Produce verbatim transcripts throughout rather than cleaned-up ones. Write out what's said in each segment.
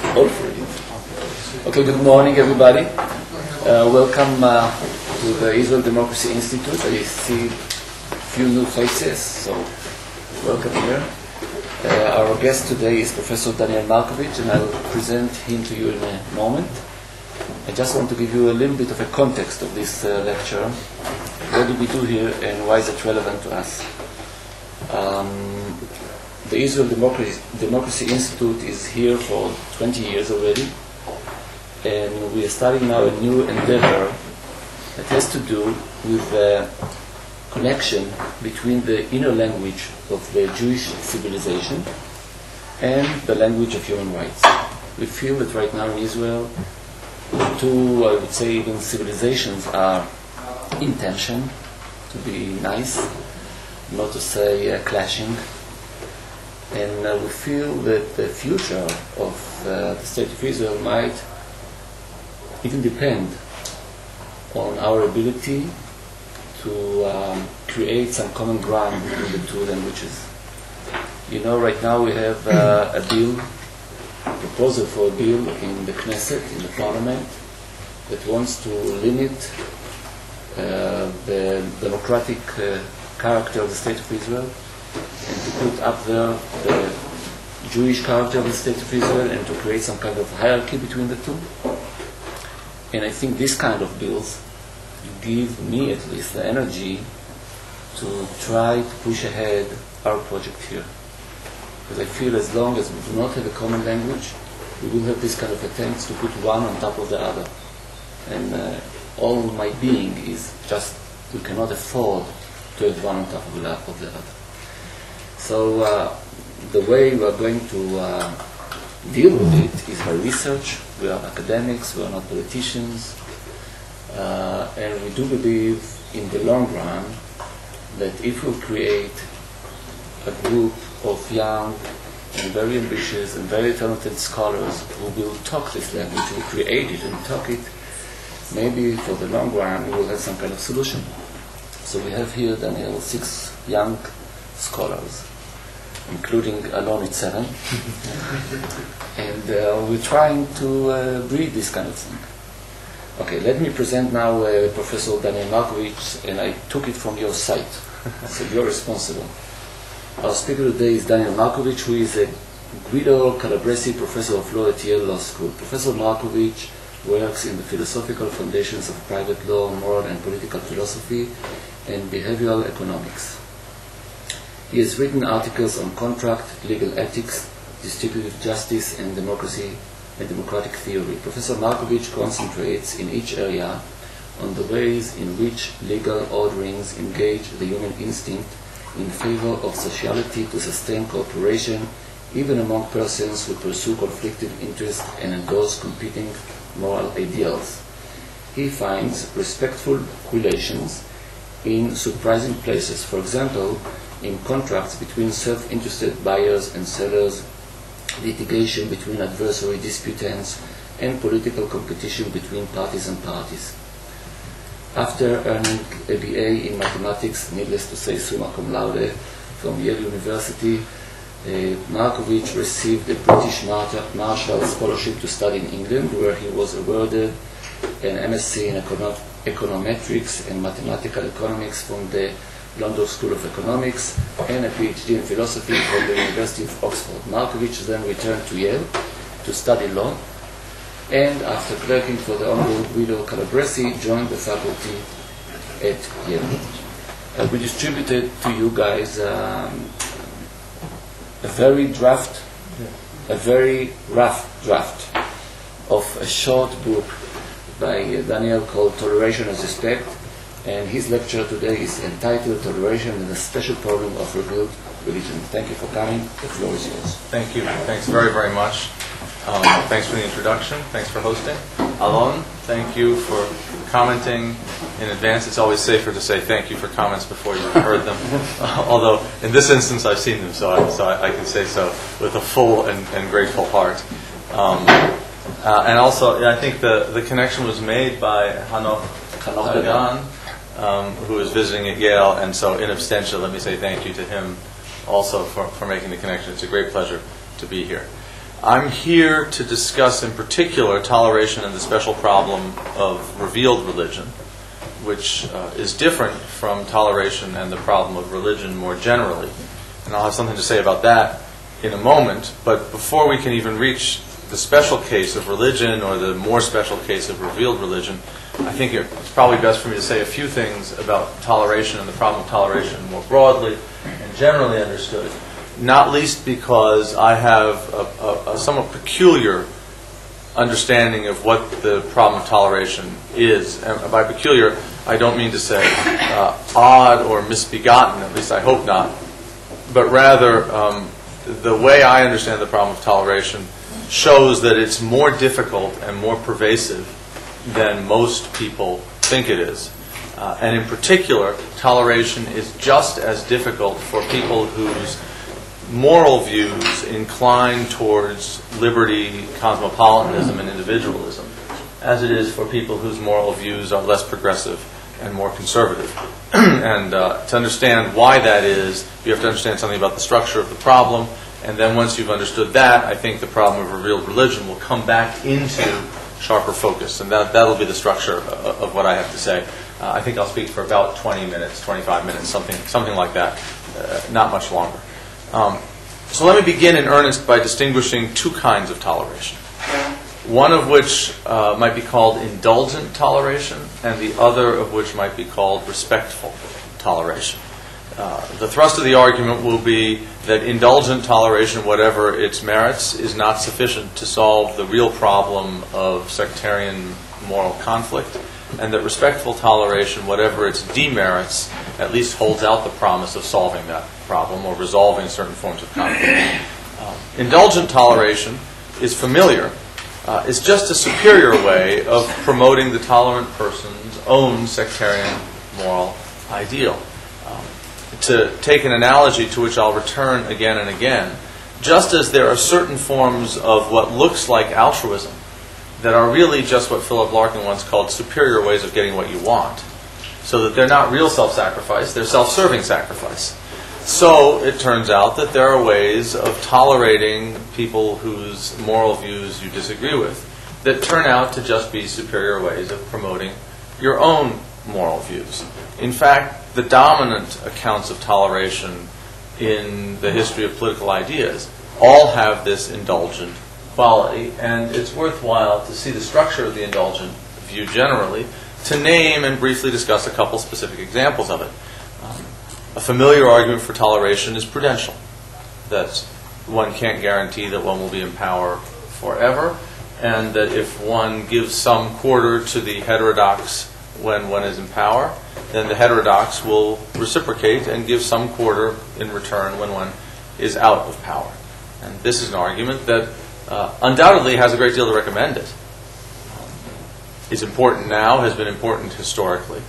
All three. Okay, good morning, everybody. Uh, welcome uh, to the Israel Democracy Institute. I see a few new faces, so welcome here. Uh, our guest today is Professor Daniel Markovits, and I will present him to you in a moment. I just want to give you a little bit of a context of this uh, lecture. What do we do here, and why is it relevant to us? Um, the Israel Democracy, Democracy Institute is here for twenty years already, and we are starting now a new endeavor that has to do with the connection between the inner language of the Jewish civilization and the language of human rights. We feel that right now in Israel, the two, I would say, even civilizations are in tension, to be nice, not to say uh, clashing. And uh, we feel that the future of uh, the State of Israel might even depend on our ability to um, create some common ground between the two languages. You know, right now we have uh, a bill, a proposal for a bill in the Knesset, in the Parliament, that wants to limit uh, the democratic uh, character of the State of Israel, and to put up there the Jewish character of the State of Israel, and to create some kind of hierarchy between the two. And I think this kind of bills give me at least the energy to try to push ahead our project here. Because I feel as long as we do not have a common language, we will have this kind of attempts to put one on top of the other. And uh, all my being is just, we cannot afford to have one on top of the, of the other. So uh, the way we are going to uh, deal with it is by research. We are academics, we are not politicians, uh, and we do believe in the long run that if we create a group of young and very ambitious and very talented scholars who will talk this language, who create it and talk it, maybe for the long run we will have some kind of solution. So we have here, Daniel, six young scholars, including Alon at seven, and uh, we're trying to uh, breed this kind of thing. Okay, let me present now uh, Professor Daniel Markovits, and I took it from your site, so you're responsible. Our speaker today is Daniel Markovits, who is a Guido Calabresi Professor of Law at Yale Law School. Professor Markovits works in the philosophical foundations of private law, moral and political philosophy, and behavioral economics. He has written articles on contract, legal ethics, distributive justice, and democracy and democratic theory. Professor Markovits concentrates in each area on the ways in which legal orderings engage the human instinct in favor of sociality to sustain cooperation, even among persons who pursue conflicting interests and endorse competing moral ideals. He finds respectful relations in surprising places. For example, in contracts between self-interested buyers and sellers, litigation between adversary disputants, and political competition between parties and parties. After earning a B A in mathematics, needless to say summa cum laude, from Yale University, uh, Markovits received a British Marshall Scholarship to study in England, where he was awarded an M S c in econo econometrics and mathematical economics from the London School of Economics, and a P H D in philosophy from the University of Oxford. Markovits then returned to Yale to study law, and after clerking for the Honorable Guido Calabresi, joined the faculty at Yale. Uh, we distributed to you guys um, a very draft, a very rough draft of a short book by uh, Daniel called Toleration as Respect. And his lecture today is entitled Toleration and the Special Problem of Revealed Religion. Thank you for coming. The floor is yours. Thank you. Thanks very, very much. Um, thanks for the introduction. Thanks for hosting. Alon, thank you for commenting in advance. It's always safer to say thank you for comments before you've heard them. Uh, although, in this instance, I've seen them, so I, so I, I can say so with a full and, and grateful heart. Um, uh, and also, yeah, I think the, the connection was made by Hanoch Hagan, Um, who is visiting at Yale, and so in absentia, let me say thank you to him also for, for making the connection. It's a great pleasure to be here. I'm here to discuss in particular toleration and the special problem of revealed religion, which uh, is different from toleration and the problem of religion more generally. And I'll have something to say about that in a moment. But before we can even reach the special case of religion or the more special case of revealed religion, I think it's probably best for me to say a few things about toleration and the problem of toleration more broadly and generally understood. Not least because I have a, a, a somewhat peculiar understanding of what the problem of toleration is. And by peculiar, I don't mean to say uh, odd or misbegotten, at least I hope not, but rather um, the way I understand the problem of toleration shows that it's more difficult and more pervasive than most people think it is. Uh, and in particular, toleration is just as difficult for people whose moral views incline towards liberty, cosmopolitanism, and individualism, as it is for people whose moral views are less progressive and more conservative. And uh, to understand why that is, you have to understand something about the structure of the problem, and then once you've understood that, I think the problem of revealed religion will come back into sharper focus, and that, that'll be the structure of, of what I have to say. Uh, I think I'll speak for about twenty minutes, twenty-five minutes, something, something like that, uh, not much longer. Um, so let me begin in earnest by distinguishing two kinds of toleration. One of which uh, might be called indulgent toleration, and the other of which might be called respectful toleration. Uh, the thrust of the argument will be that indulgent toleration, whatever its merits, is not sufficient to solve the real problem of sectarian moral conflict, and that respectful toleration, whatever its demerits, at least holds out the promise of solving that problem or resolving certain forms of conflict. Um, indulgent toleration is familiar. Uh, it's just a superior way of promoting the tolerant person's own sectarian moral ideal. Um, to take an analogy to which I'll return again and again, just as there are certain forms of what looks like altruism that are really just what Philip Larkin once called superior ways of getting what you want, so that they're not real self-sacrifice, they're self-serving sacrifice. So it turns out that there are ways of tolerating people whose moral views you disagree with that turn out to just be superior ways of promoting your own moral views. In fact, the dominant accounts of toleration in the history of political ideas all have this indulgent quality, and it's worthwhile to see the structure of the indulgent view generally, to name and briefly discuss a couple specific examples of it. Um, a familiar argument for toleration is prudential, that one can't guarantee that one will be in power forever, and that if one gives some quarter to the heterodox when one is in power, then the heterodox will reciprocate and give some quarter in return when one is out of power. And this is an argument that uh, undoubtedly has a great deal to recommend it. Um, is important now, has been important historically,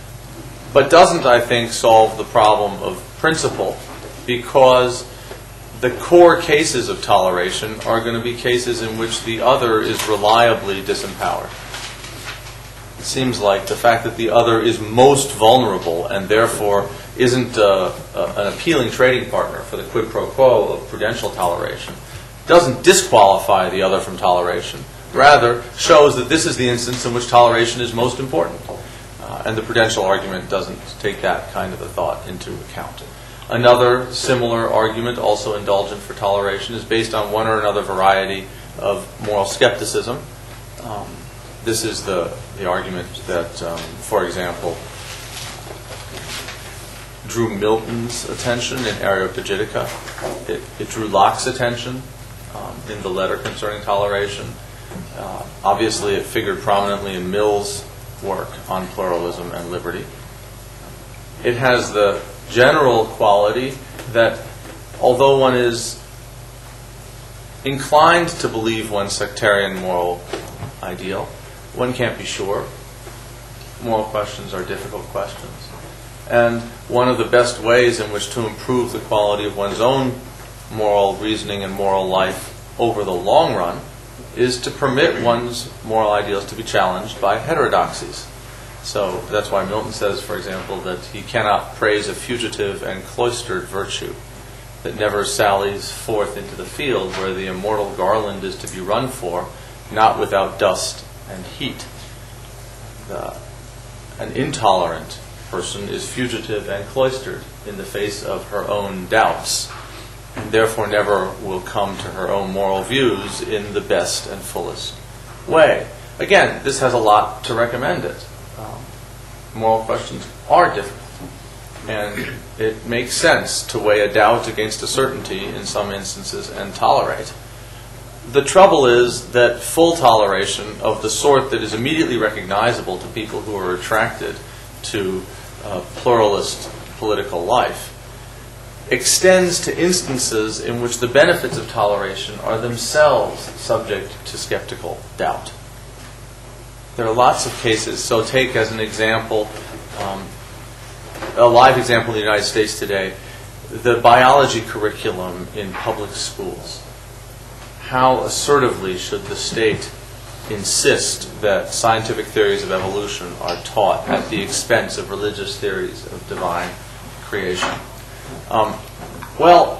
but doesn't, I think, solve the problem of principle, because the core cases of toleration are going to be cases in which the other is reliably disempowered. It seems like the fact that the other is most vulnerable and therefore isn't uh, uh, an appealing trading partner for the quid pro quo of prudential toleration doesn't disqualify the other from toleration. Rather, shows that this is the instance in which toleration is most important. Uh, and the prudential argument doesn't take that kind of a thought into account. Another similar argument, also indulgent for toleration, is based on one or another variety of moral skepticism. Um, this is the, the argument that, um, for example, drew Milton's attention in Areopagitica. It, it drew Locke's attention um, in the letter concerning toleration. Uh, obviously, it figured prominently in Mill's work on pluralism and liberty. It has the general quality that although one is inclined to believe one's sectarian moral ideal, one can't be sure. Moral questions are difficult questions. And one of the best ways in which to improve the quality of one's own moral reasoning and moral life over the long run is to permit one's moral ideals to be challenged by heterodoxies. So that's why Milton says, for example, that he cannot praise a fugitive and cloistered virtue. that never sallies forth into the field where the immortal garland is to be run for, not without dust and heat. The, an intolerant person is fugitive and cloistered in the face of her own doubts, and therefore never will come to her own moral views in the best and fullest way. Again, this has a lot to recommend it. Um, moral questions are difficult, and it makes sense to weigh a doubt against a certainty in some instances and tolerate. The trouble is that full toleration of the sort that is immediately recognizable to people who are attracted to uh, pluralist political life extends to instances in which the benefits of toleration are themselves subject to skeptical doubt. There are lots of cases. So take as an example, um, a live example in the United States today, the biology curriculum in public schools. How assertively should the state insist that scientific theories of evolution are taught at the expense of religious theories of divine creation? Um, well,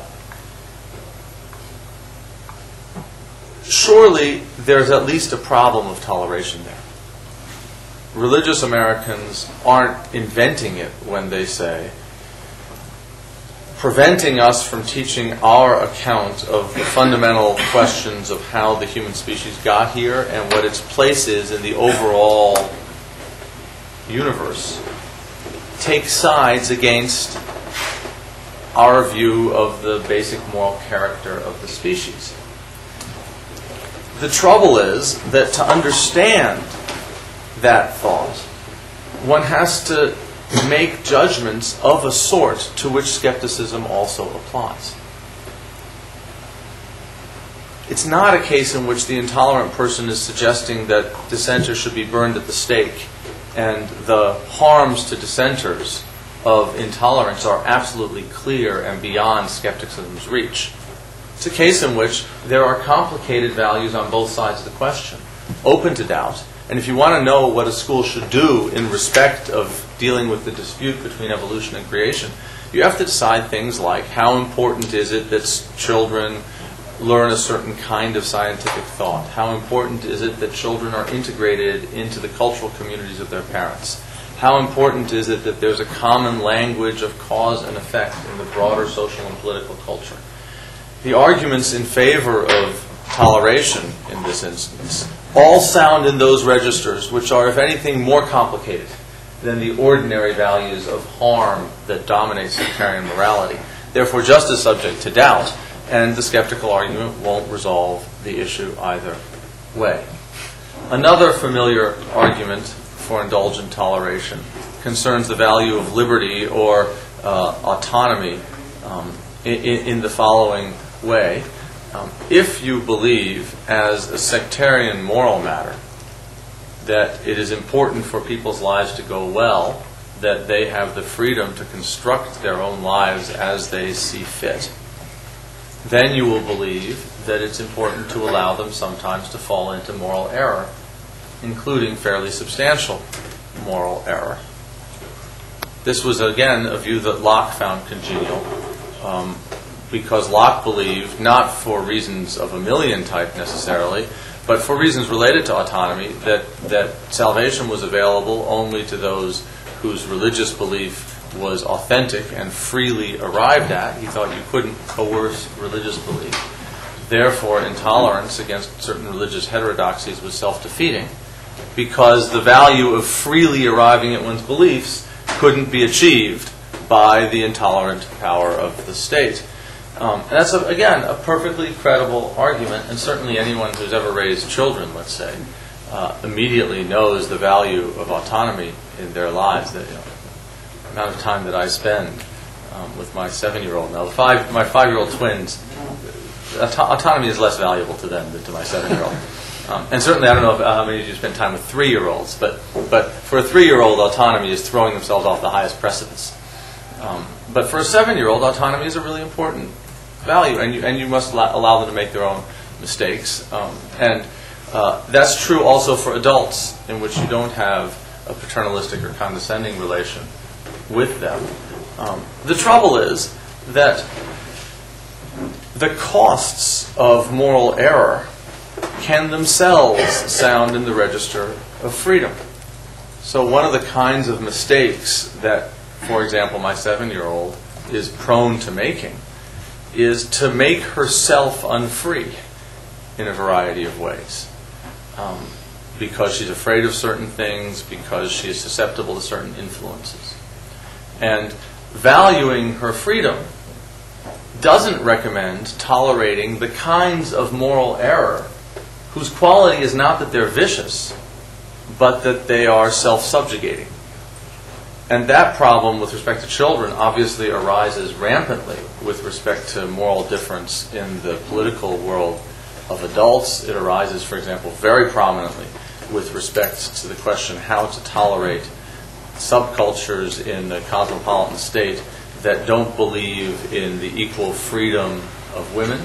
surely there's at least a problem of toleration there. Religious Americans aren't inventing it when they say, preventing us from teaching our account of the fundamental questions of how the human species got here and what its place is in the overall universe, take sides against our view of the basic moral character of the species. The trouble is that to understand that thought, one has to make judgments of a sort to which skepticism also applies. It's not a case in which the intolerant person is suggesting that dissenters should be burned at the stake and the harms to dissenters of intolerance are absolutely clear and beyond skepticism's reach. It's a case in which there are complicated values on both sides of the question, open to doubt. And if you want to know what a school should do in respect of dealing with the dispute between evolution and creation, you have to decide things like how important is it that children learn a certain kind of scientific thought? How important is it that children are integrated into the cultural communities of their parents? How important is it that there's a common language of cause and effect in the broader social and political culture? The arguments in favor of toleration in this instance all sound in those registers, which are, if anything, more complicated than the ordinary values of harm that dominate sectarian morality. Therefore, just as subject to doubt, and the skeptical argument won't resolve the issue either way. Another familiar argument for indulgent toleration concerns the value of liberty or uh, autonomy um, in, in the following way. Um, if you believe, as a sectarian moral matter, that it is important for people's lives to go well, that they have the freedom to construct their own lives as they see fit, then you will believe that it's important to allow them sometimes to fall into moral error, including fairly substantial moral error. This was, again, a view that Locke found congenial, um, because Locke believed, not for reasons of a million type necessarily, but for reasons related to autonomy, that, that salvation was available only to those whose religious belief was authentic and freely arrived at. He thought you couldn't coerce religious belief. Therefore, intolerance against certain religious heterodoxies was self-defeating, because the value of freely arriving at one's beliefs couldn't be achieved by the intolerant power of the state. Um, and that's, a, again, a perfectly credible argument, and certainly anyone who's ever raised children, let's say, uh, immediately knows the value of autonomy in their lives. That, you know, the amount of time that I spend um, with my seven-year-old now, the five, my five-year-old twins, auto- autonomy is less valuable to them than to my seven-year-old. Um, and certainly, I don't know if, uh, how many of you spend time with three-year-olds, but but for a three-year-old, autonomy is throwing themselves off the highest precipice. Um, but for a seven-year-old, autonomy is a really important value, and you and you must allow, allow them to make their own mistakes. Um, and uh, that's true also for adults, in which you don't have a paternalistic or condescending relation with them. Um, the trouble is that the costs of moral error can themselves sound in the register of freedom. So one of the kinds of mistakes that, for example, my seven-year-old is prone to making is to make herself unfree in a variety of ways. Um, because she's afraid of certain things, because she is susceptible to certain influences. And valuing her freedom doesn't recommend tolerating the kinds of moral error whose quality is not that they're vicious, but that they are self-subjugating. And that problem with respect to children obviously arises rampantly with respect to moral difference in the political world of adults. It arises, for example, very prominently with respect to the question how to tolerate subcultures in the cosmopolitan state that don't believe in the equal freedom of women,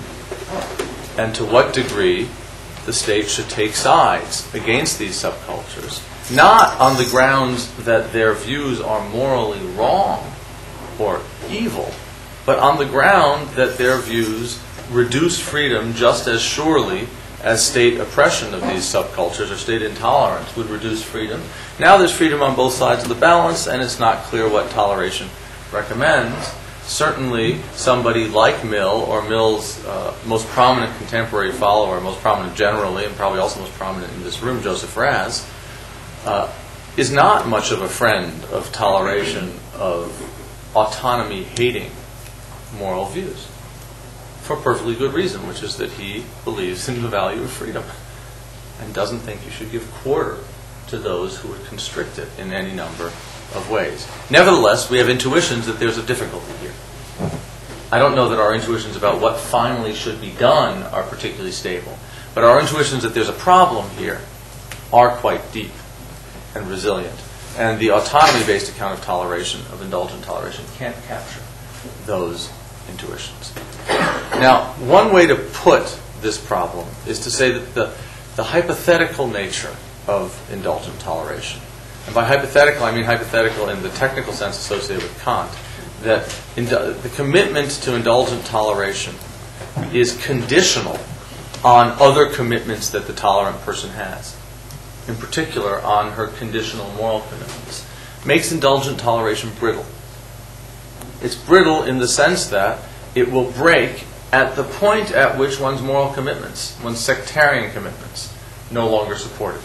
and to what degree the state should take sides against these subcultures, not on the grounds that their views are morally wrong or evil, but on the ground that their views reduce freedom just as surely as state oppression of these subcultures or state intolerance would reduce freedom. Now there's freedom on both sides of the balance, and it's not clear what toleration recommends. Certainly somebody like Mill, or Mill's uh, most prominent contemporary follower, most prominent generally, and probably also most prominent in this room, Joseph Raz, uh, is not much of a friend of toleration of autonomy-hating moral views, for a perfectly good reason, which is that he believes in the value of freedom and doesn't think you should give quarter to those who would constrict it in any number of ways. Nevertheless, we have intuitions that there's a difficulty here. I don't know that our intuitions about what finally should be done are particularly stable, but our intuitions that there's a problem here are quite deep and resilient. And the autonomy-based account of toleration, of indulgent toleration, can't capture those intuitions. Now, one way to put this problem is to say that the, the hypothetical nature of indulgent toleration, and by hypothetical I mean hypothetical in the technical sense associated with Kant, that indu- the commitment to indulgent toleration is conditional on other commitments that the tolerant person has, in particular on her conditional moral commitments, makes indulgent toleration brittle. It's brittle in the sense that it will break at the point at which one's moral commitments, one's sectarian commitments, no longer supported.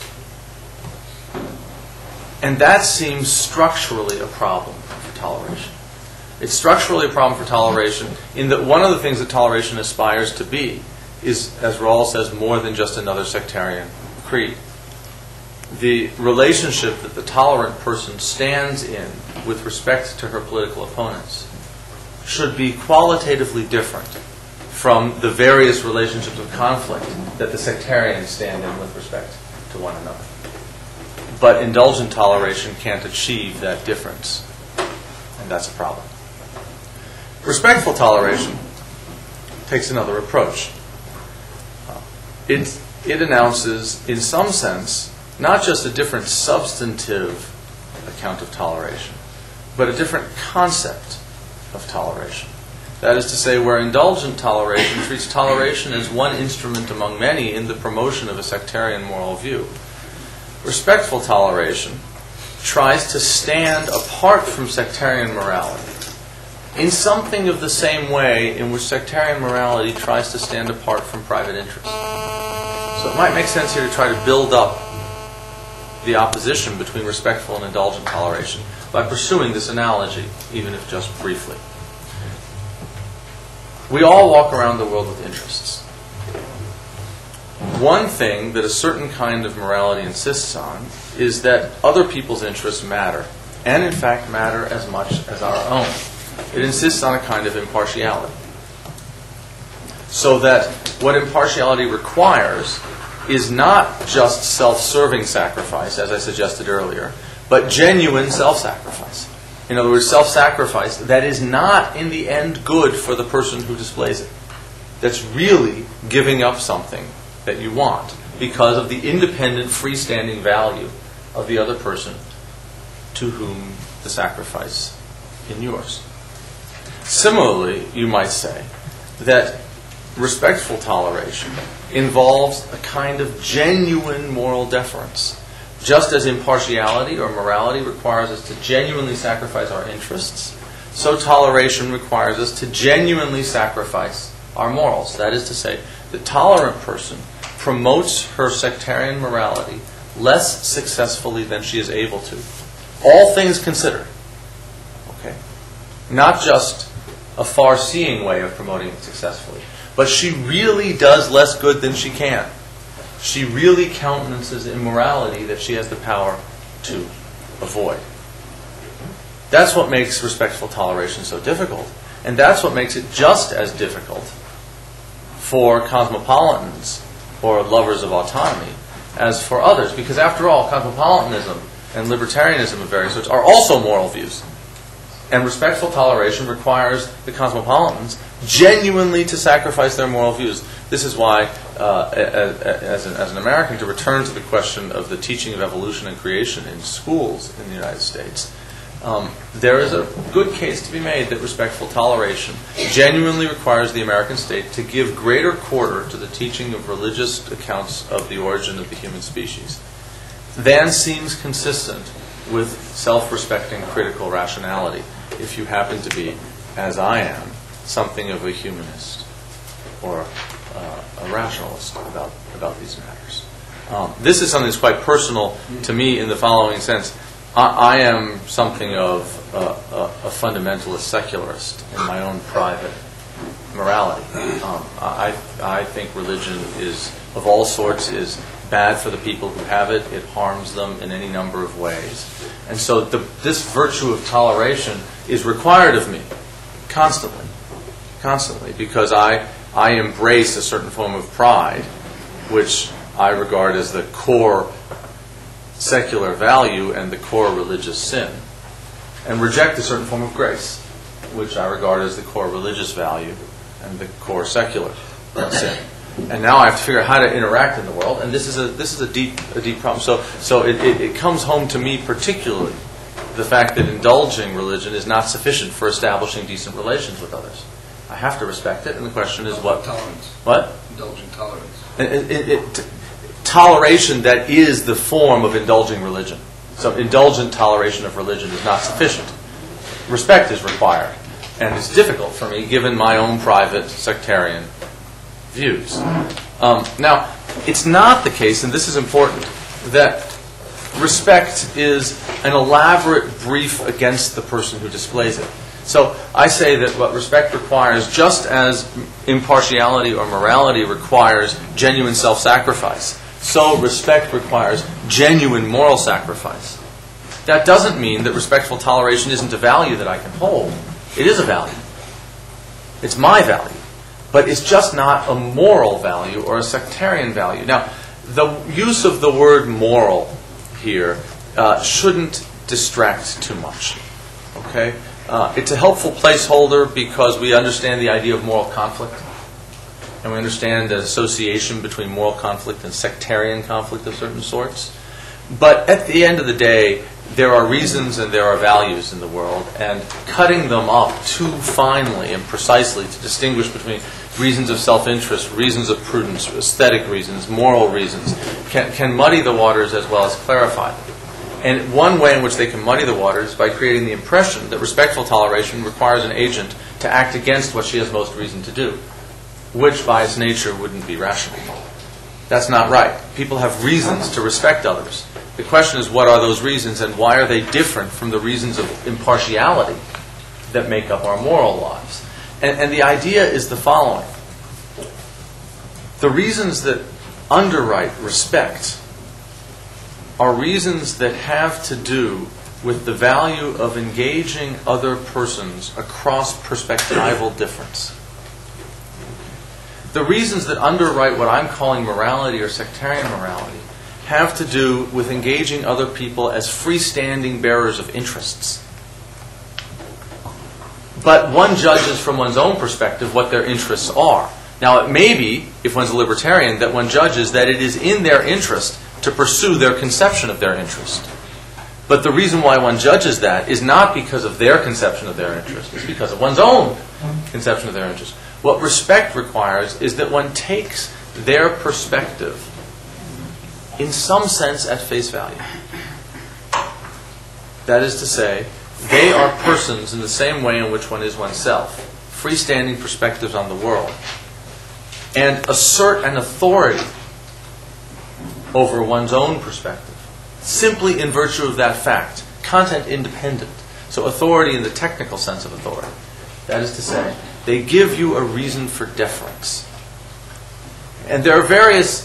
And that seems structurally a problem for toleration. It's structurally a problem for toleration in that one of the things that toleration aspires to be is, as Rawls says, more than just another sectarian creed. The relationship that the tolerant person stands in with respect to her political opponents should be qualitatively different from the various relationships of conflict that the sectarians stand in with respect to one another. But indulgent toleration can't achieve that difference, and that's a problem. Respectful toleration takes another approach. It, it announces, in some sense, not just a different substantive account of toleration, but a different concept of toleration. That is to say, where indulgent toleration treats toleration as one instrument among many in the promotion of a sectarian moral view, respectful toleration tries to stand apart from sectarian morality in something of the same way in which sectarian morality tries to stand apart from private interest. So it might make sense here to try to build up the opposition between respectful and indulgent toleration by pursuing this analogy, even if just briefly. We all walk around the world with interests. One thing that a certain kind of morality insists on is that other people's interests matter, and in fact matter as much as our own. It insists on a kind of impartiality. So that what impartiality requires is not just self-serving sacrifice, as I suggested earlier, but genuine self-sacrifice. In other words, self-sacrifice that is not in the end good for the person who displays it. That's really giving up something that you want because of the independent, freestanding value of the other person to whom the sacrifice inures. Similarly, you might say that respectful toleration involves a kind of genuine moral deference. Just as impartiality or morality requires us to genuinely sacrifice our interests, so toleration requires us to genuinely sacrifice our morals. That is to say, the tolerant person promotes her sectarian morality less successfully than she is able to. All things considered. Okay? Not just a far-seeing way of promoting it successfully, but she really does less good than she can. She really countenances immorality that she has the power to avoid. That's what makes respectful toleration so difficult. And that's what makes it just as difficult for cosmopolitans or lovers of autonomy as for others. Because after all, cosmopolitanism and libertarianism of various sorts are also moral views. And respectful toleration requires the cosmopolitans genuinely to sacrifice their moral views. This is why, uh, as, an, as an American, to return to the question of the teaching of evolution and creation in schools in the United States, um, there is a good case to be made that respectful toleration genuinely requires the American state to give greater quarter to the teaching of religious accounts of the origin of the human species than seems consistent with self-respecting critical rationality, if you happen to be, as I am, something of a humanist or uh, a rationalist about, about these matters. Um, this is something that's quite personal to me in the following sense. I, I am something of a, a, a fundamentalist secularist in my own private morality. Um, I, I think religion is, of all sorts, is bad for the people who have it. It harms them in any number of ways. And so the, this virtue of toleration is required of me constantly, constantly, because I, I embrace a certain form of pride, which I regard as the core secular value and the core religious sin, and reject a certain form of grace, which I regard as the core religious value and the core secular sin. And now I have to figure out how to interact in the world, and this is a this is a deep a deep problem. So so it, it, it comes home to me particularly the fact that indulging religion is not sufficient for establishing decent relations with others. I have to respect it, and the question is what tolerance. What Indulging tolerance. It, it, it, t- toleration that is the form of indulging religion. So indulgent toleration of religion is not sufficient. Respect is required, and it's difficult for me given my own private sectarian views. Um, now, it's not the case, and this is important, that respect is an elaborate brief against the person who displays it. So I say that what respect requires, just as impartiality or morality requires genuine self-sacrifice, so respect requires genuine moral sacrifice. That doesn't mean that respectful toleration isn't a value that I can hold. It is a value. It's my value. But it's just not a moral value or a sectarian value. Now, the use of the word moral here uh, shouldn't distract too much. Okay? Uh, it's a helpful placeholder because we understand the idea of moral conflict. And we understand the association between moral conflict and sectarian conflict of certain sorts. But at the end of the day, there are reasons and there are values in the world, and cutting them up too finely and precisely to distinguish between reasons of self-interest, reasons of prudence, aesthetic reasons, moral reasons, can, can muddy the waters as well as clarify them. And one way in which they can muddy the waters is by creating the impression that respectful toleration requires an agent to act against what she has most reason to do, which by its nature wouldn't be rational. That's not right. People have reasons to respect others. The question is, what are those reasons, and why are they different from the reasons of impartiality that make up our moral lives? And, and the idea is the following. The reasons that underwrite respect are reasons that have to do with the value of engaging other persons across perspectival difference. The reasons that underwrite what I'm calling morality or sectarian morality have to do with engaging other people as freestanding bearers of interests. But one judges from one's own perspective what their interests are. Now, it may be, if one's a libertarian, that one judges that it is in their interest to pursue their conception of their interest. But the reason why one judges that is not because of their conception of their interest. It's because of one's own conception of their interest. What respect requires is that one takes their perspective, in some sense, at face value. That is to say, they are persons in the same way in which one is oneself, freestanding perspectives on the world, and assert an authority over one's own perspective, simply in virtue of that fact, content independent. So authority in the technical sense of authority. That is to say, they give you a reason for deference. And there are various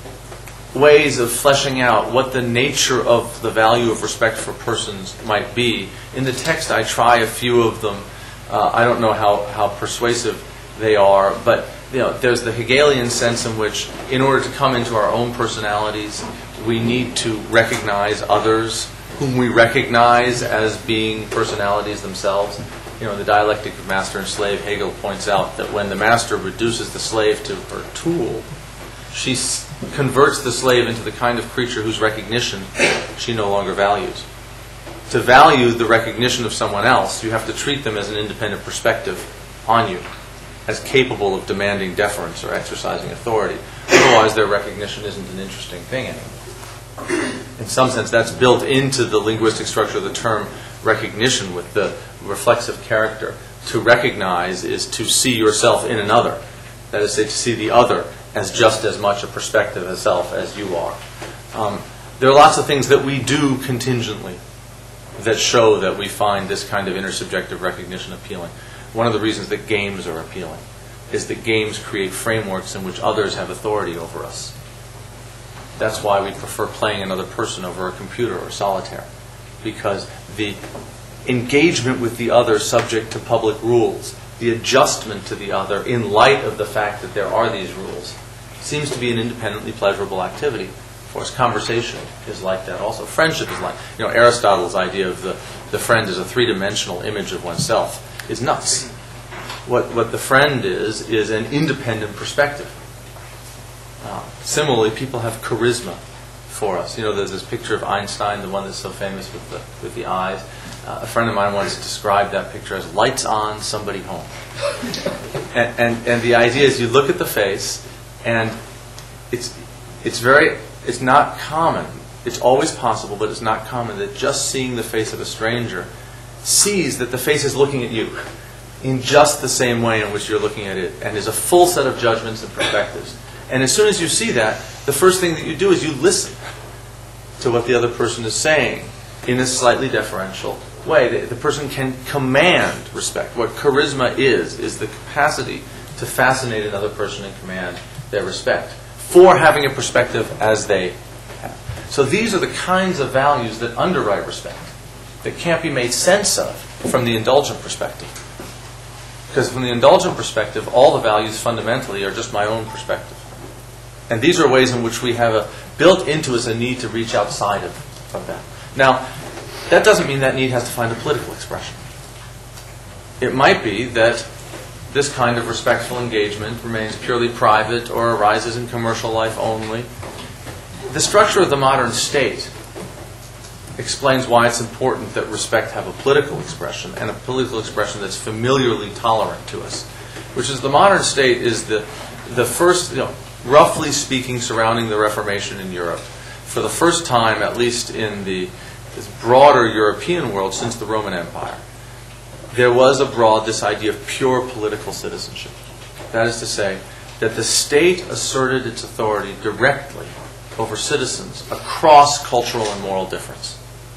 ways of fleshing out what the nature of the value of respect for persons might be. In the text, I try a few of them. Uh, I don't know how, how persuasive they are, but you know, there's the Hegelian sense in which, in order to come into our own personalities, we need to recognize others whom we recognize as being personalities themselves. You know, in the dialectic of master and slave, Hegel points out that when the master reduces the slave to her tool, she s- converts the slave into the kind of creature whose recognition she no longer values. To value the recognition of someone else, you have to treat them as an independent perspective on you, as capable of demanding deference or exercising authority. Otherwise, their recognition isn't an interesting thing anymore. In some sense, that's built into the linguistic structure of the term recognition with the reflexive character. To recognize is to see yourself in another. That is to say, to see the other as just as much a perspective of self as you are. Um, there are lots of things that we do contingently that show that we find this kind of intersubjective recognition appealing. One of the reasons that games are appealing is that games create frameworks in which others have authority over us. That's why we prefer playing another person over a computer or solitaire, because the engagement with the other subject to public rules, the adjustment to the other in light of the fact that there are these rules, seems to be an independently pleasurable activity. Of course, conversation is like that also. Friendship is like, you know, Aristotle's idea of the, the friend as a three-dimensional image of oneself is nuts. What, what the friend is, is an independent perspective. Uh, similarly, people have charisma for us. You know, there's this picture of Einstein, the one that's so famous with the, with the eyes. Uh, a friend of mine once described that picture as lights on, somebody home. and, and, and the idea is you look at the face, and it's, it's very, it's not common. It's always possible, but it's not common that just seeing the face of a stranger sees that the face is looking at you in just the same way in which you're looking at it, and is a full set of judgments and perspectives. And as soon as you see that, the first thing that you do is you listen to what the other person is saying in a slightly deferential way. The, the person can command respect. What charisma is, is the capacity to fascinate another person and command their respect for having a perspective as they have. So these are the kinds of values that underwrite respect, that can't be made sense of from the indulgent perspective. Because from the indulgent perspective, all the values fundamentally are just my own perspective. And these are ways in which we have a built into us a need to reach outside of, of that. Now, that doesn't mean that need has to find a political expression. It might be that this kind of respectful engagement remains purely private or arises in commercial life only. The structure of the modern state explains why it's important that respect have a political expression, and a political expression that's familiarly tolerant to us. Which is, the modern state is the the first, you know, roughly speaking, surrounding the Reformation in Europe, for the first time, at least in the this broader European world since the Roman Empire, there was abroad this idea of pure political citizenship. That is to say, that the state asserted its authority directly over citizens across cultural and moral difference.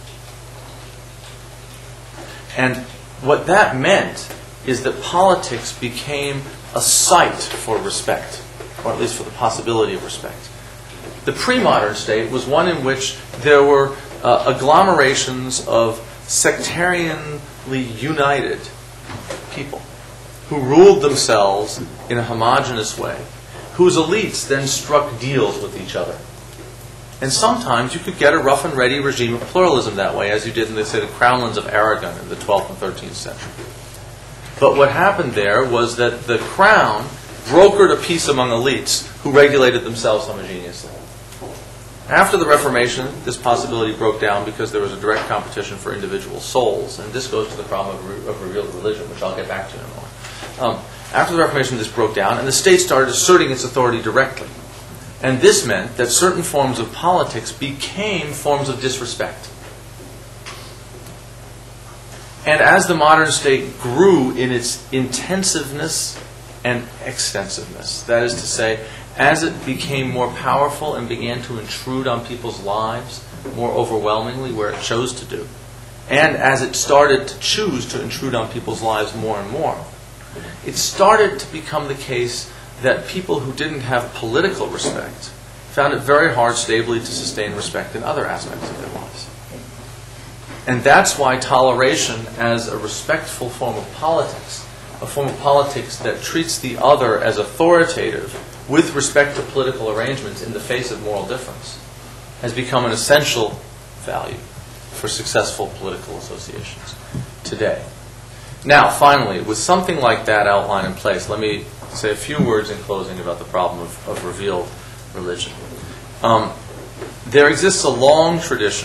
And what that meant is that politics became a site for respect, or at least for the possibility of respect. The pre-modern state was one in which there were uh, agglomerations of sectarianly united people who ruled themselves in a homogeneous way, whose elites then struck deals with each other. And sometimes you could get a rough and ready regime of pluralism that way, as you did in, the, say, the crownlands of Aragon in the twelfth and thirteenth century. But what happened there was that the crown brokered a peace among elites who regulated themselves homogeneously. After the Reformation, this possibility broke down because there was a direct competition for individual souls. And this goes to the problem of, re- of revealed religion, which I'll get back to in a moment. Um, After the Reformation, this broke down, and the state started asserting its authority directly. And this meant that certain forms of politics became forms of disrespect. And as the modern state grew in its intensiveness and extensiveness, that is to say, as it became more powerful and began to intrude on people's lives more overwhelmingly where it chose to do, and as it started to choose to intrude on people's lives more and more, it started to become the case that people who didn't have political respect found it very hard stably to sustain respect in other aspects of their lives. And that's why toleration as a respectful form of politics, a form of politics that treats the other as authoritative with respect to political arrangements in the face of moral difference, has become an essential value for successful political associations today. Now, finally, with something like that outline in place, let me say a few words in closing about the problem of, of revealed religion. Um, there exists a long tradition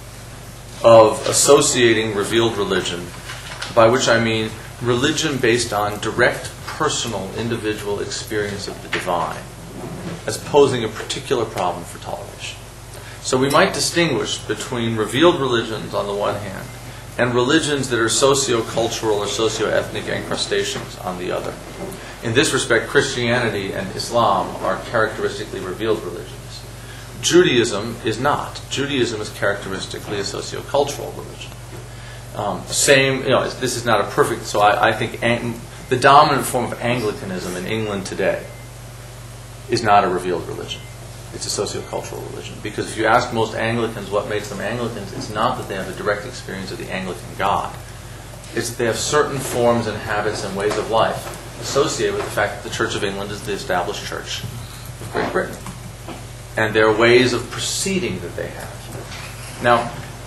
of associating revealed religion, by which I mean religion based on direct, personal, individual experience of the divine, as posing a particular problem for toleration. So we might distinguish between revealed religions on the one hand and religions that are socio-cultural or socio-ethnic encrustations on the other. In this respect, Christianity and Islam are characteristically revealed religions. Judaism is not. Judaism is characteristically a socio-cultural religion. Um, same, you know, this is not a perfect, so I, I think ang- the dominant form of Anglicanism in England today is not a revealed religion. It's a socio-cultural religion. Because if you ask most Anglicans what makes them Anglicans, it's not that they have a direct experience of the Anglican God. It's that they have certain forms and habits and ways of life associated with the fact that the Church of England is the established church of Great Britain. And there are ways of proceeding that they have. Now,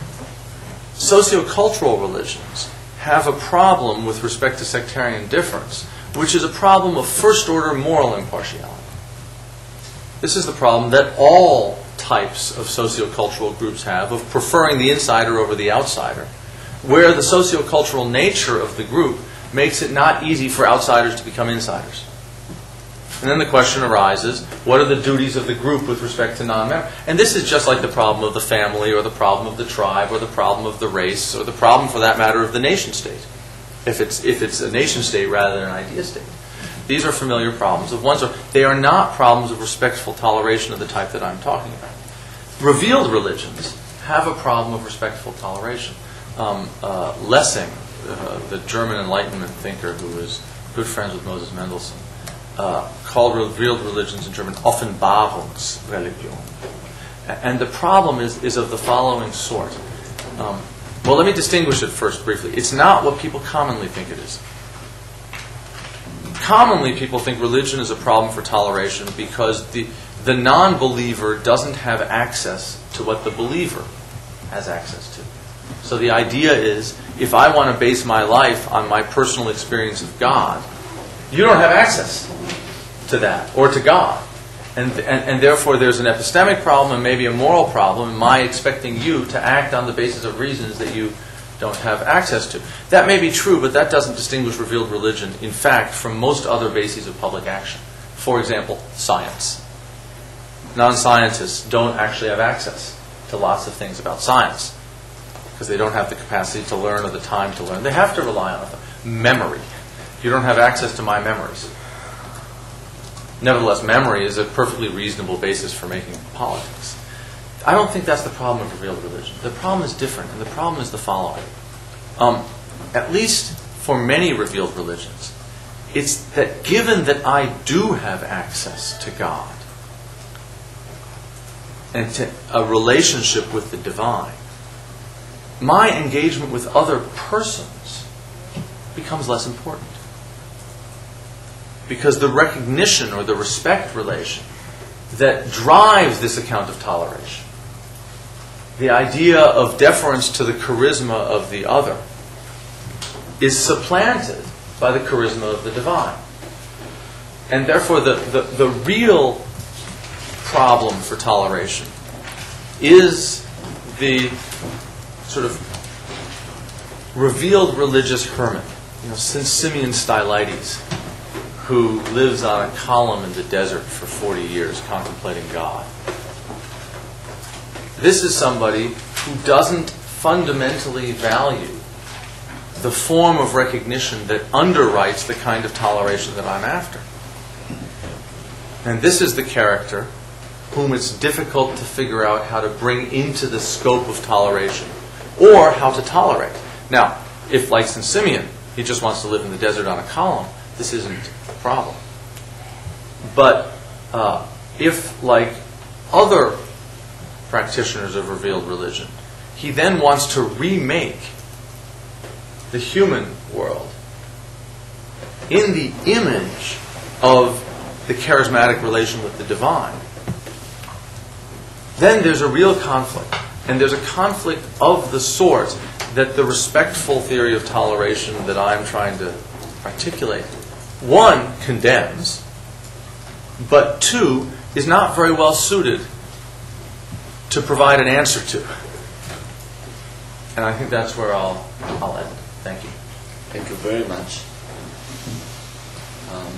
sociocultural religions have a problem with respect to sectarian difference, which is a problem of first-order moral impartiality. This is the problem that all types of sociocultural groups have of preferring the insider over the outsider, where the sociocultural nature of the group makes it not easy for outsiders to become insiders. And then the question arises, what are the duties of the group with respect to non-members? And this is just like the problem of the family or the problem of the tribe or the problem of the race or the problem, for that matter, of the nation-state, if it's, if it's a nation-state rather than an idea-state. These are familiar problems of one's. They are not problems of respectful toleration of the type that I'm talking about. Revealed religions have a problem of respectful toleration. Um, uh, Lessing, uh, the German Enlightenment thinker who was good friends with Moses Mendelssohn, uh, called revealed religions in German Offenbarungsreligion. And the problem is, is of the following sort. Um, well, let me distinguish it first briefly. It's not what people commonly think it is. Commonly, people think religion is a problem for toleration because the, the non-believer doesn't have access to what the believer has access to. So the idea is, if I want to base my life on my personal experience of God, you don't have access to that, or to God. And, and, and therefore there's an epistemic problem and maybe a moral problem in my expecting you to act on the basis of reasons that you don't have access to. That may be true, but that doesn't distinguish revealed religion, in fact, from most other bases of public action. For example, science. Non-scientists don't actually have access to lots of things about science because they don't have the capacity to learn or the time to learn. They have to rely on it. Memory. You don't have access to my memories. Nevertheless, memory is a perfectly reasonable basis for making politics. I don't think that's the problem of revealed religion. The problem is different, and the problem is the following. Um, at least for many revealed religions, it's that given that I do have access to God and to a relationship with the divine, my engagement with other persons becomes less important. Because the recognition or the respect relation that drives this account of toleration, the idea of deference to the charisma of the other, is supplanted by the charisma of the divine. And therefore the, the, the real problem for toleration is the sort of revealed religious hermit. You know, since Simeon Stylites, who lives on a column in the desert for forty years contemplating God. This is somebody who doesn't fundamentally value the form of recognition that underwrites the kind of toleration that I'm after. And this is the character whom it's difficult to figure out how to bring into the scope of toleration, or how to tolerate. Now, if, like Saint Simeon, he just wants to live in the desert on a column, this isn't a problem. But uh, if, like other practitioners of revealed religion, he then wants to remake the human world in the image of the charismatic relation with the divine, then there's a real conflict. And there's a conflict of the sort that the respectful theory of toleration that I'm trying to articulate, one, condemns, but two, is not very well suited to provide an answer to. And I think that's where I'll, I'll end. Thank you. Thank you very much. Um,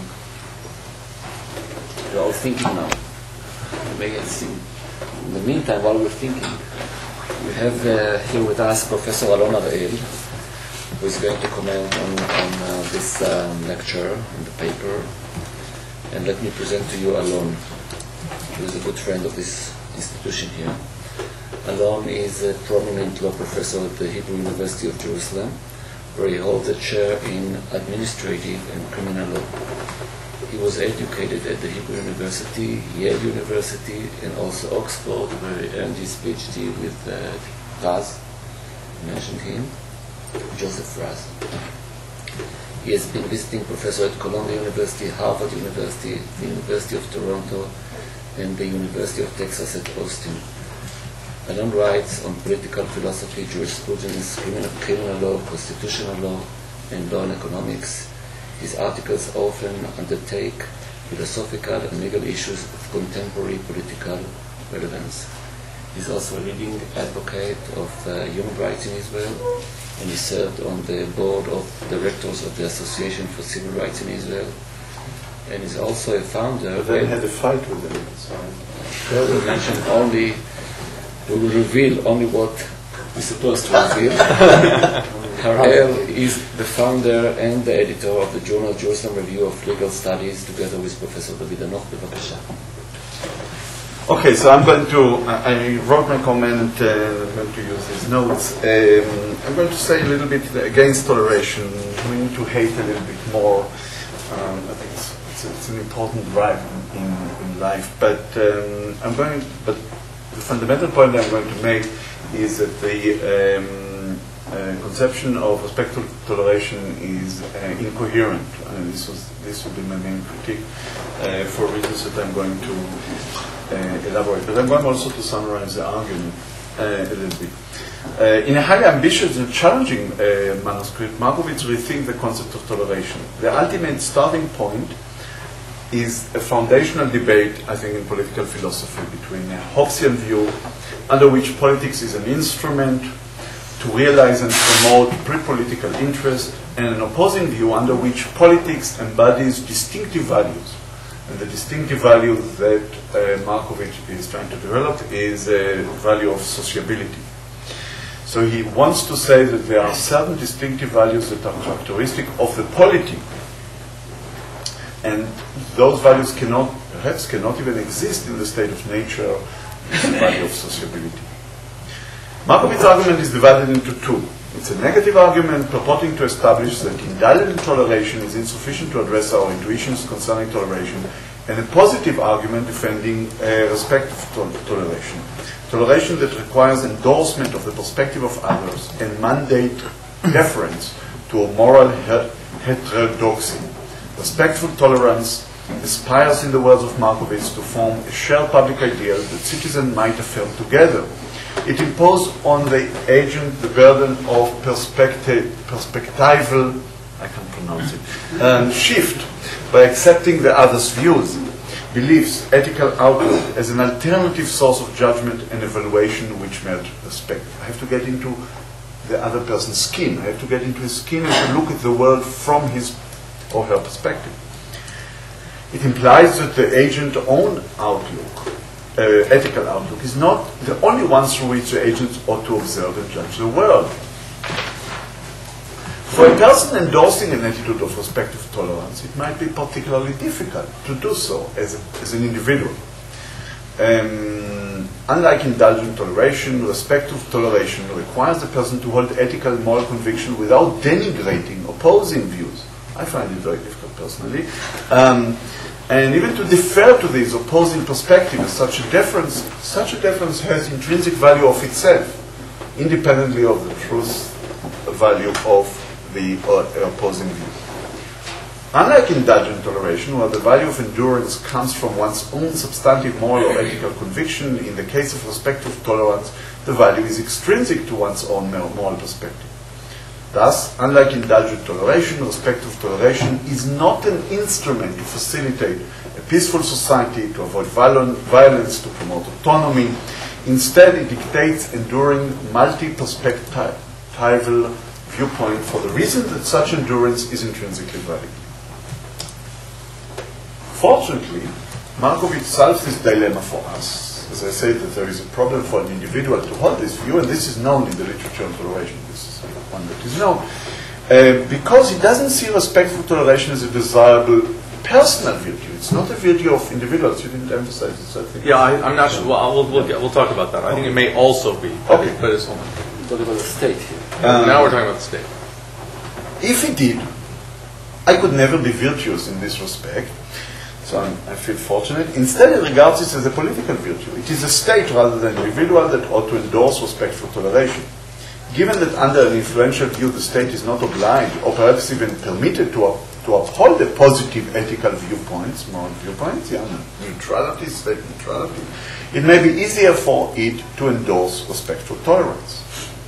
you're all thinking now. Maybe it's in, in the meantime, while we're thinking, we have uh, here with us Professor Alon Ariel, who is going to comment on, on uh, this um, lecture and the paper. And let me present to you Alon, who is a good friend of this institution here. Alon is a prominent law professor at the Hebrew University of Jerusalem, where he holds a chair in administrative and criminal law. He was educated at the Hebrew University, Yale University, and also Oxford, where he earned his PhD with uh, Raz. You mentioned him, Joseph Raz. He has been visiting professor at Columbia University, Harvard University, the University of Toronto, and the University of Texas at Austin. Alon writes on political philosophy, jurisprudence, criminal, criminal law, constitutional law, and law and economics. His articles often undertake philosophical and legal issues of contemporary political relevance. He is also a leading advocate of uh, human rights in Israel, and he served on the board of directors of the Association for Civil Rights in Israel, and is also a founder. But then had a fight with them. So we will mention only, we will reveal only what we're supposed to reveal. Ariel is the founder and the editor of the journal Jerusalem Review of Legal Studies, together with Professor David Anoch. Bevakasha. Okay, so I'm going to, I wrote my comment, uh, I'm going to use these notes. Um, I'm going to say a little bit against toleration. We need to hate a little bit more. Um, I think it's, it's, it's an important drive in, in life. But um, I'm going, but the fundamental point that I'm going to make is that the um, uh, conception of respectful toleration is uh, incoherent. And this was this will be my main critique uh, for reasons that I'm going to uh, elaborate. But I'm going also to summarize the argument uh, a little bit. Uh, in a highly ambitious and challenging uh, manuscript, Markovits rethinks the concept of toleration. The ultimate starting point is a foundational debate, I think, in political philosophy between a Hobbesian view, under which politics is an instrument to realize and promote pre-political interest, and an opposing view under which politics embodies distinctive values. And the distinctive value that uh, Markovits is trying to develop is a value of sociability. So he wants to say that there are certain distinctive values that are characteristic of the polity, and those values cannot, perhaps cannot even exist in the state of nature as a value of sociability. Markovits' argument is divided into two. It's a negative argument purporting to establish that indulgent toleration is insufficient to address our intuitions concerning toleration, and a positive argument defending uh, respect for to- toleration. Toleration that requires endorsement of the perspective of others and mandate deference to a moral her- heterodoxy. Respectful tolerance aspires, in the words of Markovits, to form a shared public ideal that citizens might affirm together. It imposes on the agent the burden of perspective, perspectival, I can't pronounce it, um, shift by accepting the other's views, beliefs, ethical outlook as an alternative source of judgment and evaluation which merit respect. I have to get into the other person's skin. I have to get into his skin and to look at the world from his or her perspective. It implies that the agent's own outlook, uh, ethical outlook, is not the only one through which the agent ought to observe and judge the world. For a person endorsing an attitude of respective tolerance, it might be particularly difficult to do so as, a, as an individual. Um, unlike indulgent toleration, respective toleration requires the person to hold ethical and moral conviction without denigrating opposing views. I find it very difficult personally. Um, and even to defer to these opposing perspectives, such a difference, such a difference has intrinsic value of itself, independently of the truth value of the uh, opposing view. Unlike indulgent toleration, where the value of endurance comes from one's own substantive moral or ethical conviction, in the case of respective tolerance, the value is extrinsic to one's own moral perspective. Thus, unlike indulgent toleration, respective toleration is not an instrument to facilitate a peaceful society, to avoid violence, to promote autonomy. Instead, it dictates enduring multi-perspectival viewpoint for the reason that such endurance is intrinsically valid. Fortunately, Markovits solves this dilemma for us. As I say, that there is a problem for an individual to hold this view, and this is known in the literature on toleration. This is one that is known. Uh, because he doesn't see respectful toleration as a desirable personal virtue. It's not a virtue of individuals. You didn't emphasize this, I think. Yeah, I, I'm not sure. Well, we'll, we'll, get, we'll talk about that. I think it may also be. Okay. But it's only. What about the state here? Um, now we're talking about the state. If he did, I could never be virtuous in this respect. So I'm, I feel fortunate. Instead, he regards this as a political virtue. It is a state rather than individual that ought to endorse respectful toleration. Given that under an influential view the state is not obliged or perhaps even permitted to, up, to uphold the positive ethical viewpoints, moral viewpoints, yeah, neutrality, state neutrality, it may be easier for it to endorse respectful tolerance.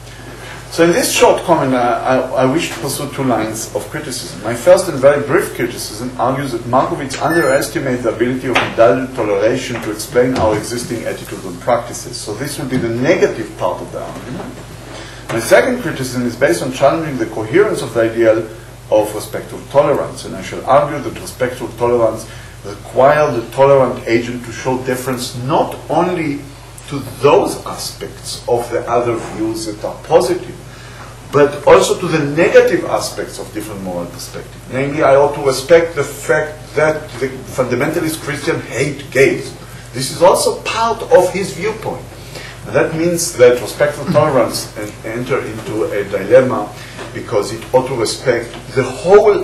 So in this short comment, I, I, I wish to pursue two lines of criticism. My first and very brief criticism argues that Markovits underestimates the ability of indulgent toleration to explain our existing attitudes and practices. So this will be the negative part of the argument. My second criticism is based on challenging the coherence of the ideal of respectful tolerance, and I shall argue that respectful tolerance requires the tolerant agent to show deference not only to those aspects of the other views that are positive, but also to the negative aspects of different moral perspectives. Namely, I ought to respect the fact that the fundamentalist Christian hate gays. This is also part of his viewpoint. And that means that respectful tolerance en- enter into a dilemma because it ought to respect the whole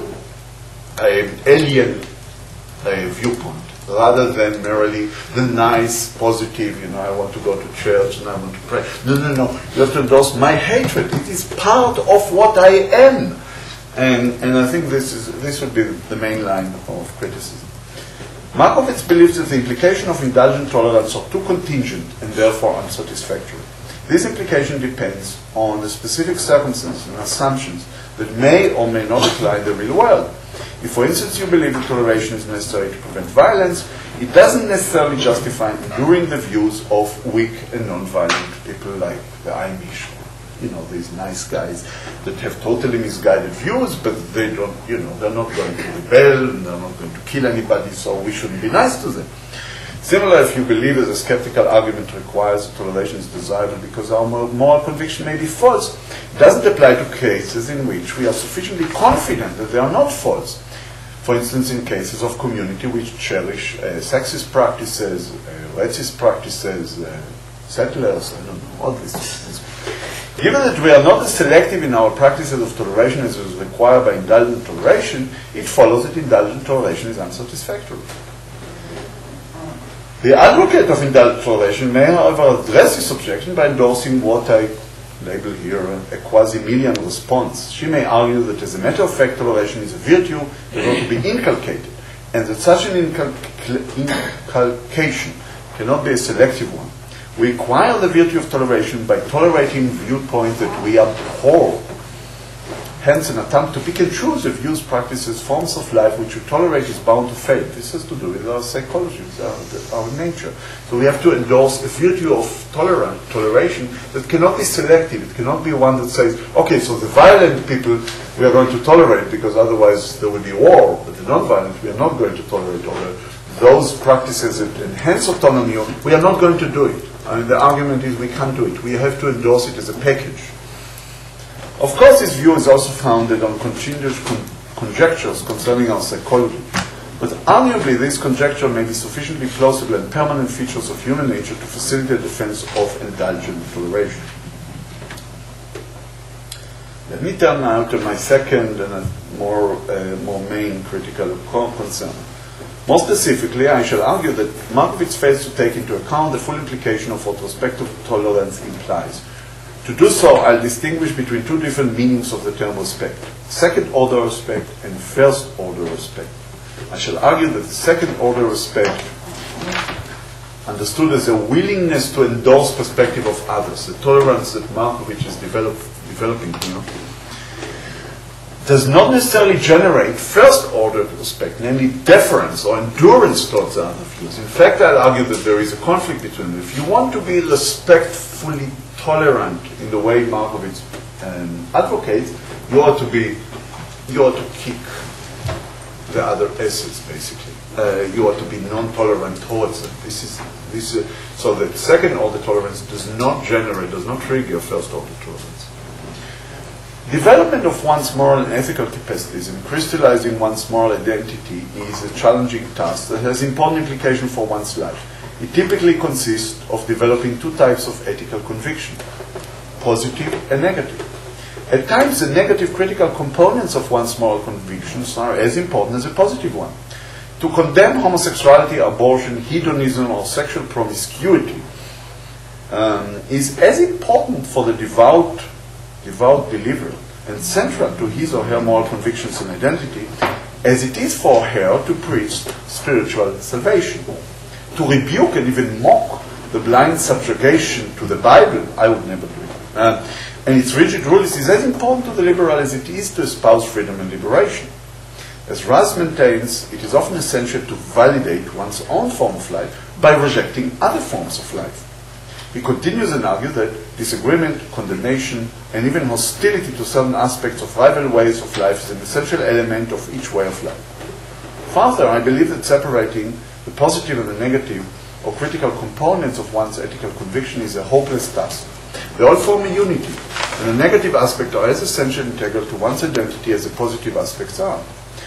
uh, alien uh, viewpoint, rather than merely the nice, positive, you know, I want to go to church and I want to pray. No, no, no. You have to endorse my hatred. It is part of what I am. And, and I think this is this would be the main line of criticism. Markovits believes that the implication of indulgent tolerance are too contingent and therefore unsatisfactory. This implication depends on the specific circumstances and assumptions that may or may not apply in the real world. If, for instance, you believe that toleration is necessary to prevent violence, it doesn't necessarily justify enduring the views of weak and non-violent people like the Amish, you know, these nice guys that have totally misguided views, but they don't, you know, they're not going to rebel, and they're not going to kill anybody, so we shouldn't be nice to them. Similar, if you believe that a skeptical argument requires that toleration is desirable because our moral conviction may be false, it doesn't apply to cases in which we are sufficiently confident that they are not false. For instance, in cases of community which cherish uh, sexist practices, uh, racist practices, uh, settlers, I don't know, all these things. Given that we are not as selective in our practices of toleration as is required by indulgent toleration, it follows that indulgent toleration is unsatisfactory. The advocate of indulgent toleration may, however, address this objection by endorsing what I label here a quasi-Millian response. She may argue that as a matter of fact, toleration is a virtue that ought to be inculcated, and that such an inculc- inculcation cannot be a selective one. We acquire the virtue of toleration by tolerating viewpoints that we abhor. hence an attempt to pick and choose the views, practices, forms of life which we tolerate is bound to fail. This has to do with our psychology, with our, our nature. So we have to endorse a virtue of tolerant, toleration that cannot be selective. It cannot be one that says, okay, so the violent people we are going to tolerate because otherwise there will be war, but the non-violent we are not going to tolerate. Or those practices that enhance autonomy, we are not going to do it. I mean, the argument is we can't do it. We have to endorse it as a package. Of course, this view is also founded on continuous con conjectures concerning our psychology. But arguably, this conjecture may be sufficiently plausible and permanent features of human nature to facilitate defense of indulgent toleration. Let me turn now to my second and a more, uh, more main critical concern. More specifically, I shall argue that Markovits fails to take into account the full implication of what respective tolerance implies. To do so, I'll distinguish between two different meanings of the term respect: second-order respect and first-order respect. I shall argue that the second-order respect, understood as a willingness to endorse perspective of others, the tolerance that Markovits is develop, developing here, does not necessarily generate first-order respect, namely deference or endurance towards other views. In fact, I'll argue that there is a conflict between them. If you want to be respectfully tolerant in the way Markovits um, advocates, you ought to be, you ought to kick the other assets, basically. Uh, you ought to be non-tolerant towards them. This is, this is, so that second-order tolerance does not generate, does not trigger first-order tolerance. Development of one's moral and ethical capacities and crystallizing one's moral identity is a challenging task that has important implications for one's life. It typically consists of developing two types of ethical conviction, positive and negative. At times, the negative critical components of one's moral convictions are as important as a positive one. To condemn homosexuality, abortion, hedonism, or sexual promiscuity um, is as important for the devout, devout believer and central to his or her moral convictions and identity as it is for her to preach spiritual salvation. To rebuke and even mock the blind subjugation to the Bible, I would never do it. Uh, and its rigid rules is as important to the liberal as it is to espouse freedom and liberation. As Raz maintains, it is often essential to validate one's own form of life by rejecting other forms of life. He continues and argues that disagreement, condemnation, and even hostility to certain aspects of rival ways of life is an essential element of each way of life. Further, I believe that separating the positive and the negative or critical components of one's ethical conviction is a hopeless task. They all form a unity, and the negative aspects are as essential and integral to one's identity as the positive aspects are.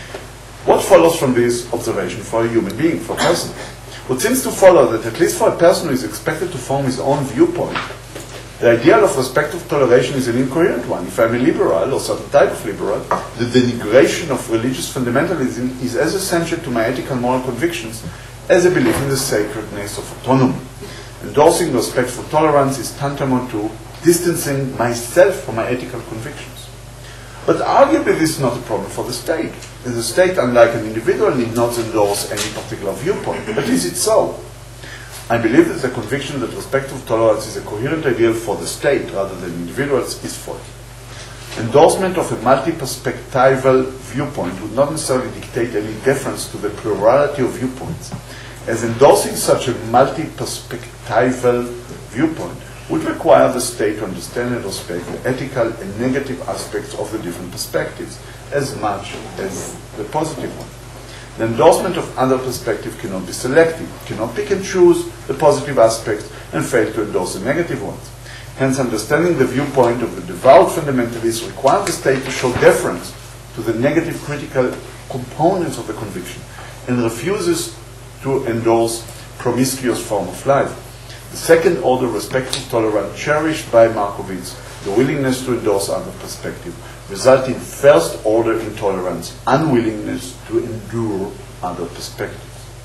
What follows from this observation for a human being, for a person? What seems to follow that at least for a person who is expected to form his own viewpoint, the ideal of respective toleration is an incoherent one. If I'm a liberal or certain type of liberal, the denigration of religious fundamentalism is as essential to my ethical moral convictions as a belief in the sacredness of autonomy. Endorsing respect for tolerance is tantamount to distancing myself from my ethical convictions. But arguably this is not a problem for the state. The state, unlike an individual, need not endorse any particular viewpoint. But is it so? I believe that the conviction that respect for tolerance is a coherent ideal for the state rather than individuals is false. Endorsement of a multi-perspectival viewpoint would not necessarily dictate any deference to the plurality of viewpoints, as endorsing such a multi-perspectival viewpoint would require the state to understand and respect the ethical and negative aspects of the different perspectives as much as the positive one. The endorsement of other perspectives cannot be selective, cannot pick and choose the positive aspects and fail to endorse the negative ones. Hence, understanding the viewpoint of the devout fundamentalists requires the state to show deference to the negative critical components of the conviction and refuses to endorse promiscuous form of life. The second order respectful tolerance cherished by Markovits, the willingness to endorse other perspective, result in first order intolerance, unwillingness to endure other perspectives.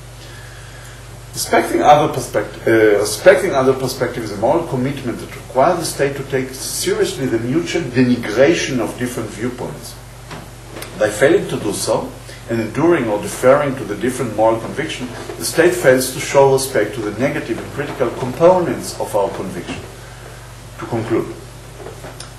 Respecting other, perspect- uh, respecting other perspectives is a moral commitment that requires the state to take seriously the mutual denigration of different viewpoints. By failing to do so, and enduring or deferring to the different moral conviction, the state fails to show respect to the negative and critical components of our conviction. To conclude,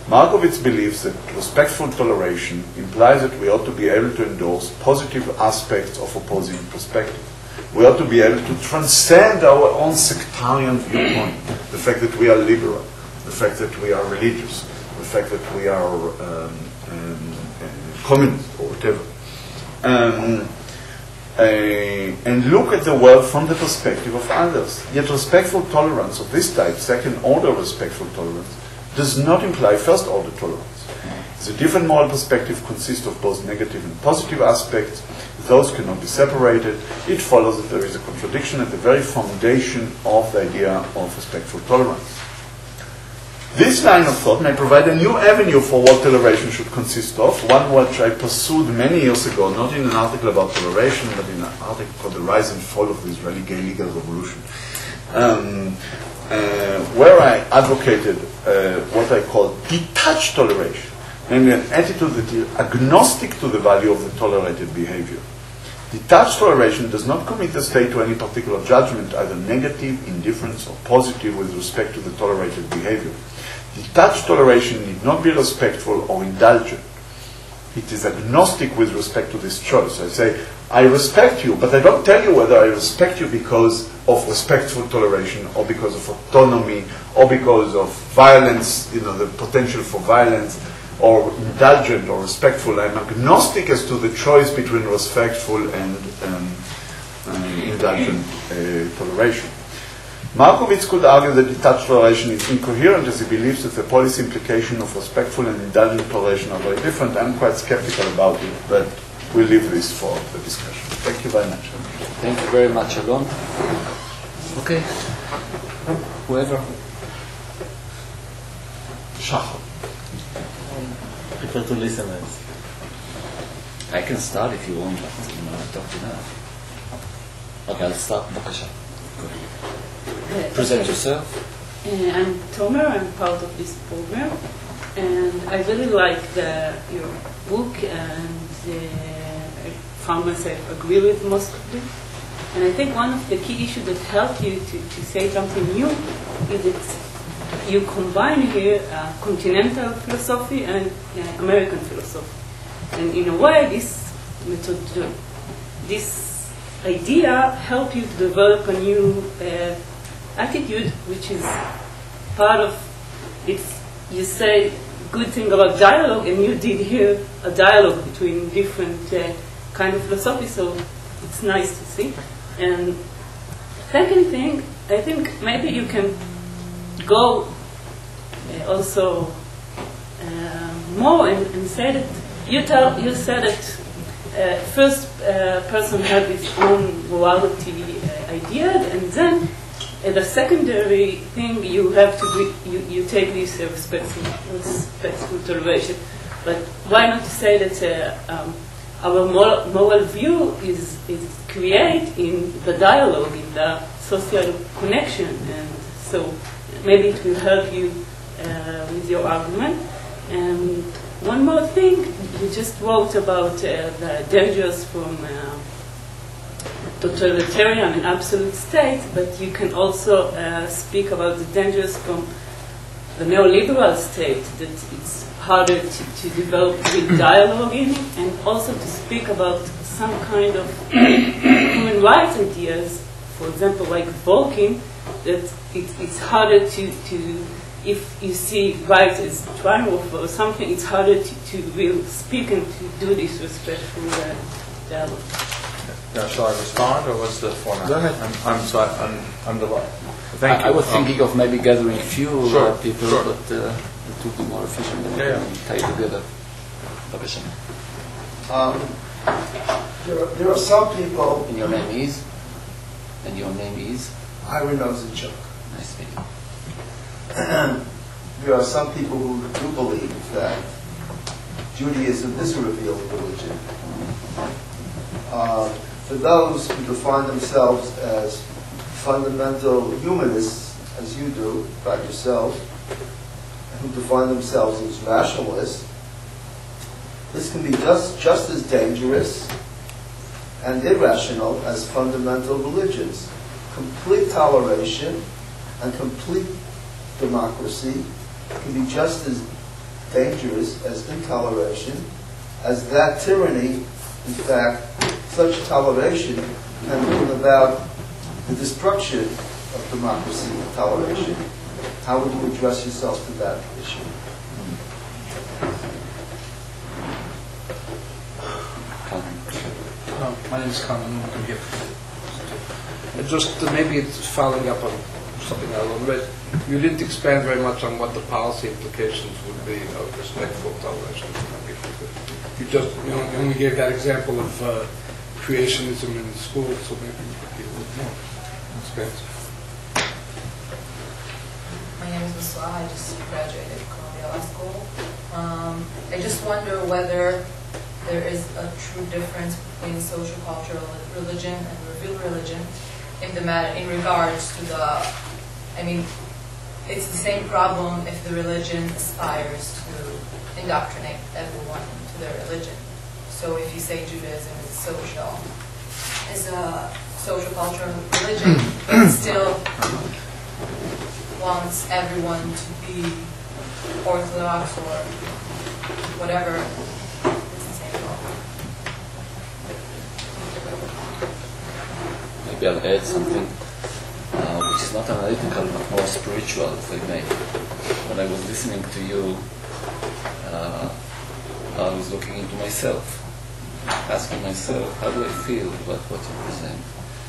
Markovits believes that respectful toleration implies that we ought to be able to endorse positive aspects of opposing perspective. We ought to be able to transcend our own sectarian viewpoint, the fact that we are liberal, the fact that we are religious, the fact that we are um, um, uh, communist or whatever. Um, uh, and look at the world from the perspective of others. Yet respectful tolerance of this type, second-order respectful tolerance, does not imply first-order tolerance. The different moral perspective consists of both negative and positive aspects. Those cannot be separated. It follows that there is a contradiction at the very foundation of the idea of respectful tolerance. This line of thought may provide a new avenue for what toleration should consist of, one which I pursued many years ago, not in an article about toleration, but in an article called The Rise and Fall of the Israeli Gay Legal Revolution, um, uh, where I advocated uh, what I call detached toleration, namely an attitude that is agnostic to the value of the tolerated behavior. Detached toleration does not commit the state to any particular judgment, either negative, indifference, or positive with respect to the tolerated behavior. Detached toleration need not be respectful or indulgent. It is agnostic with respect to this choice. I say, I respect you, but I don't tell you whether I respect you because of respectful toleration or because of autonomy or because of violence, you know, the potential for violence, or indulgent or respectful. I'm agnostic as to the choice between respectful and um, uh, indulgent uh, toleration. Markovits could argue that detached toleration is incoherent, as he believes that the policy implication of respectful and indulgent toleration are very different. I'm quite skeptical about it, but we'll leave this for the discussion. Thank you very much. Thank you very much, Alon. Okay. Whoever. Shachar. I prefer to listen. I can start if you want, but you know, I talked enough. Okay, I'll start. Bakasha. Uh, Present okay. yourself. Uh, I'm Tomer, I'm part of this program, and I really like the, your book, and uh, I found myself agree with most of it. And I think one of the key issues that helped you to, to say something new is that you combine here uh, continental philosophy and uh, American philosophy. And in a way, this method, this idea helped you to develop a new uh, attitude, which is part of it's. You say good thing about dialogue, and you did here a dialogue between different uh, kind of philosophy. So it's nice to see. And second thing, I think maybe you can go uh, also uh, more and, and say that you tell you said that uh, first uh, person had his own morality uh, idea, and then uh, the secondary thing you have to be, you, you take this uh, respectful respectful toleration. But why not say that uh, um, our moral, moral view is is create in the dialogue, in the social connection, and so maybe it will help you uh, with your argument. And one more thing, you just wrote about uh, the dangers from uh, totalitarian and absolute state, but you can also uh, speak about the dangers from the neoliberal state, that it's harder to, to develop real dialogue in it, and also to speak about some kind of human rights ideas, for example, like Volkin, that it, it's harder to, to, if you see rights as triumph or something, it's harder to, to really speak and to do this respectful uh, dialogue. Now, shall I respond, or what's the format? Go ahead. I'm, I'm sorry, I'm, I'm delighted. Thank I, you. I was Um, thinking of maybe gathering few Sure, uh, people, sure. but uh, it would be more efficient than Yeah, yeah. tie together. Bakasha. Um, there, are, there are some people, And your name is? And your name is? Ira Nozichuk. Nice to meet you. There are some people who do believe that Judaism is a revealed religion. Uh, for those who define themselves as fundamental humanists, as you do, about yourself, and who define themselves as rationalists, this can be just, just as dangerous and irrational as fundamental religions. Complete toleration and complete democracy can be just as dangerous as intoleration, as that tyranny, in fact, such toleration can bring about the destruction of democracy and toleration. How would you address yourself to that issue? Uh, my name is Colin. I'm here. Uh, Just uh, maybe it's following up on something I read. You didn't expand very much on what the policy implications would be of respectful toleration. You just you, know, you only gave that example of uh, creationism in schools, so maybe you could be a little more expansive. My name is Maswa. I just graduated Columbia Law School. Um, I just wonder whether there is a true difference between social cultural religion and revealed religion in the matter, in regards to the, I mean, it's the same problem if the religion aspires to indoctrinate everyone into their religion. So if you say Judaism is social, is a social cultural religion, but it still wants everyone to be Orthodox or whatever, it's the same problem. Maybe I'll add something uh, which is not analytical but more spiritual, if I may. When I was listening to you, uh, I was looking into myself, asking myself, how do I feel about what you present?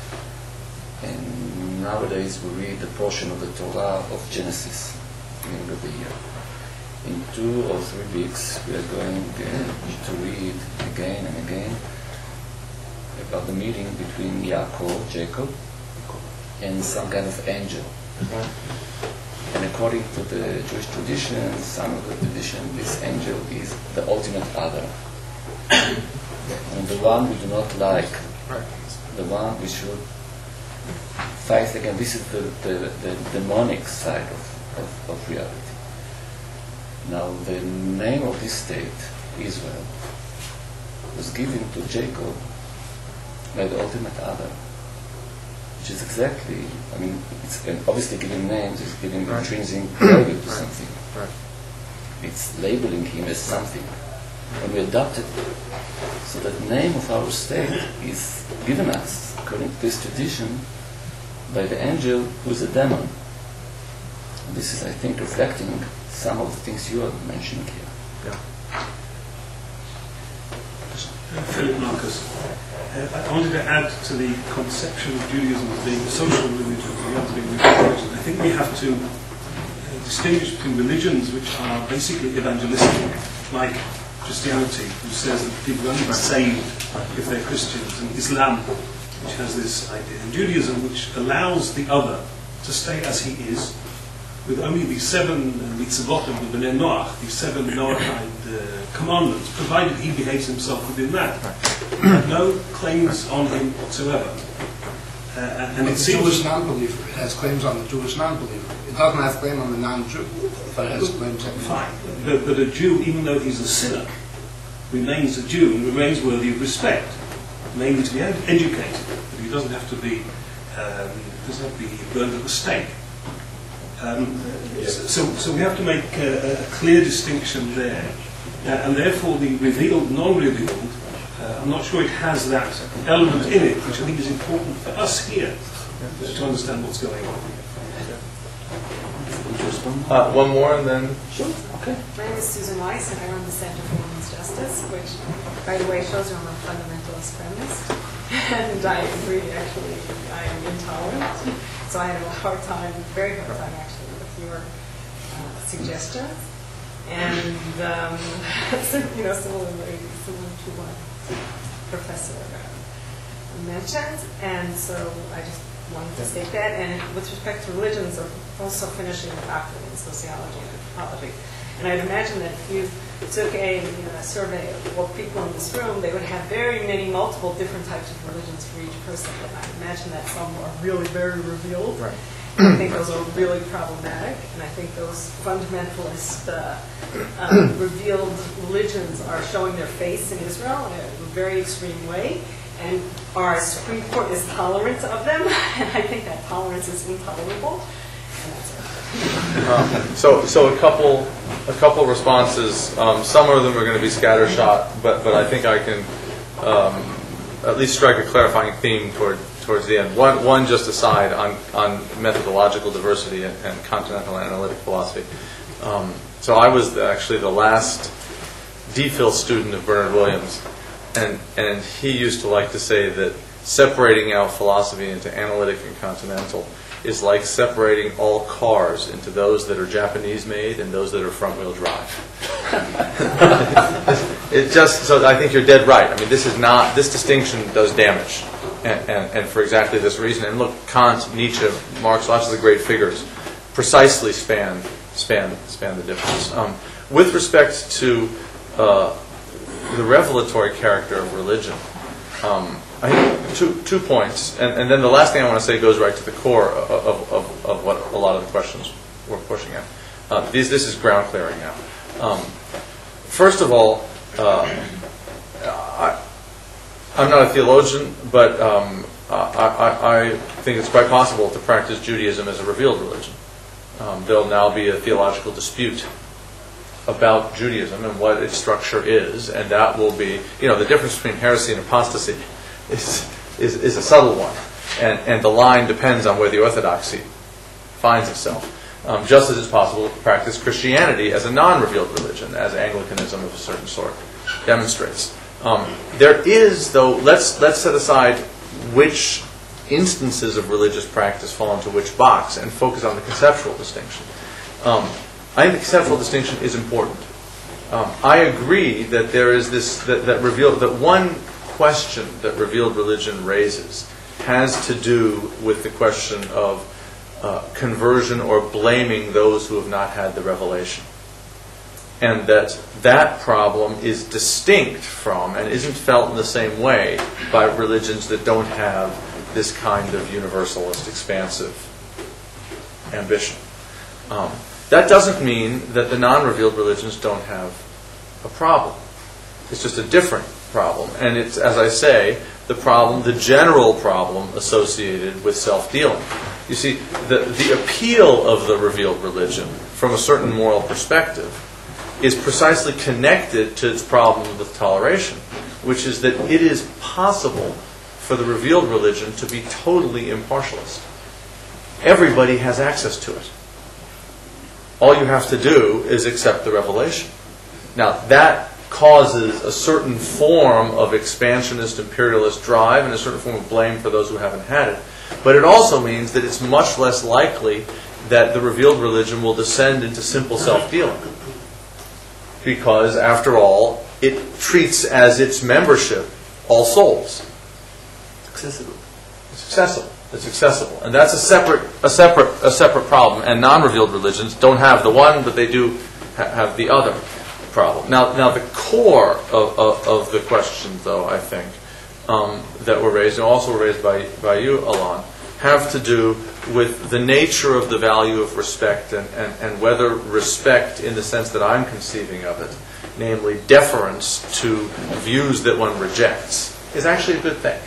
And nowadays we read the portion of the Torah of Genesis, beginning of the year. In two or three weeks we are going uh, to read again and again about the meeting between Yaakov, Jacob, and some kind of angel. And according to the Jewish tradition, some of the tradition, this angel is the ultimate other. And the one we do not like, the one we should fight against. This is the, the, the demonic side of, of, of reality. Now, the name of this state, Israel, was given to Jacob by the ultimate other, which is exactly, I mean, it's obviously giving names, it's giving right. intrinsic value to right. something. Right. It's labeling him as something. And we adopted it. So that name of our state is given us, according to this tradition, by the angel who is a demon. And this is, I think, reflecting some of the things you are mentioning here. Yeah. Philip Marcus. Uh, I wanted to add to the conception of Judaism as being a social religion, the other being a religion. I think we have to uh, distinguish between religions which are basically evangelistic, like Christianity, which says that people only be saved if they're Christians, and Islam, which has this idea, and Judaism, which allows the other to stay as he is, with only these seven mitzvot of the Bnei Noach, these seven Noachide uh, commandments, provided he behaves himself within that. Right. No claims on him whatsoever. Uh, and but it the seems Jewish non-believer, it has claims on the Jewish non-believer. It doesn't have claim on the non-Jew, but it has claims on the fine. But, but a Jew, even though he's a sinner, remains a Jew and remains worthy of respect, mainly to be ed- educated. But he doesn't have to be, um, doesn't have to be burned at the stake. Um, so, so we have to make a, a clear distinction there, uh, and therefore the revealed, non-revealed, uh, I'm not sure it has that element in it, which I think is important for us here to understand what's going on. Uh, one more and then... Sure, okay. My name is Susan Weiss, and I run the Center for Women's Justice, which, by the way, shows you I'm a fundamentalist feminist. And I agree, actually, I am intolerant. So I have a hard time, very hard time, actually, with your uh, suggestions. And, um, so, you know, similarly, similar to what Professor uh, mentioned. And so I just wanted to state that. And with respect to religions, I'm also finishing a doctorate in sociology and anthropology. And I'd imagine that if you took a, you know, a survey of all people in this room, they would have very many, multiple different types of religions for each person. And I imagine that some are really very revealed. Right. I think those are really problematic. And I think those fundamentalist uh, uh, revealed religions are showing their face in Israel in a very extreme way. And our Supreme Court is tolerant of them. And I think that tolerance is intolerable. And that's it. Um, so, so a couple a couple responses. Um, some of them are going to be scattershot, but but I think I can um, at least strike a clarifying theme toward towards the end. One one just aside on on methodological diversity and, and continental analytic philosophy. Um, so I was actually the last DPhil student of Bernard Williams, and and he used to like to say that separating out philosophy into analytic and continental is like separating all cars into those that are Japanese-made and those that are front-wheel drive. It just so I think you're dead right. I mean, this is not this distinction does damage, and, and, and for exactly this reason. And look, Kant, Nietzsche, Marx, lots of the great figures precisely span span span the difference. Um, with respect to uh, the revelatory character of religion, um, I think two two points, and, and then the last thing I want to say goes right to the core of, of, of, of what a lot of the questions we're pushing at. Uh, these, this is ground clearing now. Um, first of all, uh, I, I'm not a theologian, but um, I, I, I think it's quite possible to practice Judaism as a revealed religion. Um, there'll now be a theological dispute about Judaism and what its structure is, and that will be, you know, the difference between heresy and apostasy is is, is a subtle one, and, and the line depends on where the orthodoxy finds itself. Um, just as it's possible to practice Christianity as a non-revealed religion, as Anglicanism of a certain sort demonstrates. Um, there is, though, let's let's set aside which instances of religious practice fall into which box and focus on the conceptual distinction. Um, I think the conceptual distinction is important. Um, I agree that there is this that, that revealed that one question that revealed religion raises has to do with the question of uh, conversion or blaming those who have not had the revelation, and that that problem is distinct from and isn't felt in the same way by religions that don't have this kind of universalist, expansive ambition. Um, that doesn't mean that the non-revealed religions don't have a problem. It's just a different problem. And it's, as I say, the problem, the general problem associated with self-dealing. You see, the, the appeal of the revealed religion from a certain moral perspective is precisely connected to its problem with toleration, which is that it is possible for the revealed religion to be totally impartialist. Everybody has access to it. All you have to do is accept the revelation. Now, that causes a certain form of expansionist imperialist drive and a certain form of blame for those who haven't had it. But it also means that it's much less likely that the revealed religion will descend into simple self-dealing. Because, after all, it treats as its membership all souls. It's accessible. It's accessible. It's accessible. And that's a separate, a separate, a separate problem. And non-revealed religions don't have the one, but they do ha- have the other problem. Now, now the core of, of, of the questions, though, I think, um, that were raised, and also raised by, by you, Alon, have to do with the nature of the value of respect and, and, and whether respect, in the sense that I'm conceiving of it, namely deference to views that one rejects, is actually a good thing.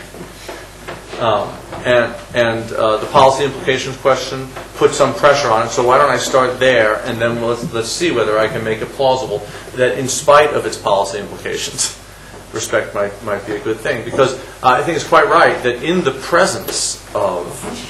Um, and and uh, the policy implications question put some pressure on it, so why don't I start there, and then let's, let's see whether I can make it plausible that in spite of its policy implications, respect might, might be a good thing. Because uh, I think it's quite right that in the presence of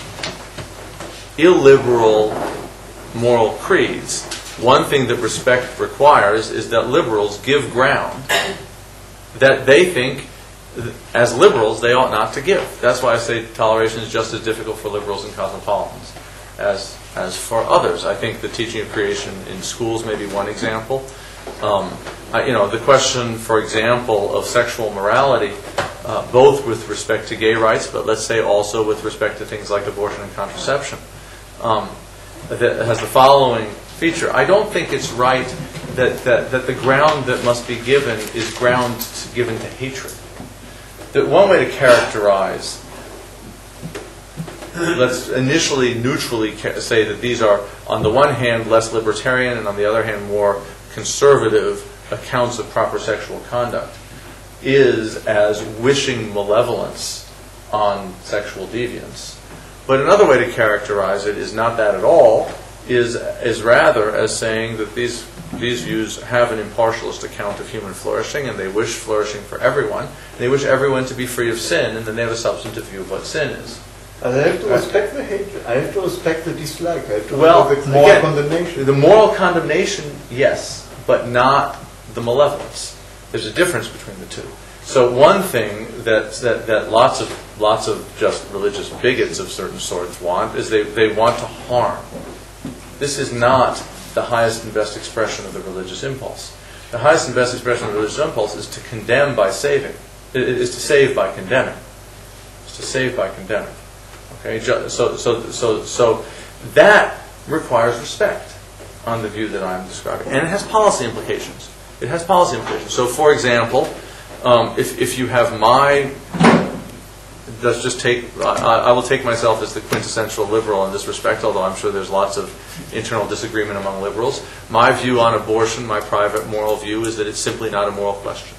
illiberal moral creeds, one thing that respect requires is that liberals give ground that they think, as liberals, they ought not to give. That's why I say toleration is just as difficult for liberals and cosmopolitans as as for others. I think the teaching of creation in schools may be one example. Um, I, you know, the question, for example, of sexual morality, uh, both with respect to gay rights, but let's say also with respect to things like abortion and contraception, um, that has the following feature. I don't think it's right that, that, that the ground that must be given is ground to, given to hatred. That one way to characterize, let's initially neutrally say that these are, on the one hand, less libertarian and on the other hand, more conservative accounts of proper sexual conduct, is as wishing malevolence on sexual deviance. But another way to characterize it is not that at all, is, is rather as saying that these these views have an impartialist account of human flourishing, and they wish flourishing for everyone. They wish everyone to be free of sin, and then they have a substantive view of what sin is. And I have to respect the hatred. I have to respect the dislike. I have to Well, respect the moral again, condemnation. The moral condemnation, yes, but not the malevolence. There's a difference between the two. So one thing that that, that lots of lots of just religious bigots of certain sorts want is they, they want to harm. This is not the highest and best expression of the religious impulse. The highest and best expression of the religious impulse is to condemn by saving. It is to save by condemning. It's to save by condemning. Okay, so so so so that requires respect on the view that I'm describing, and it has policy implications. It has policy implications. So, for example, um, if if you have my, let's just take, I, I will take myself as the quintessential liberal in this respect, although I'm sure there's lots of internal disagreement among liberals. My view on abortion, my private moral view, is that it's simply not a moral question.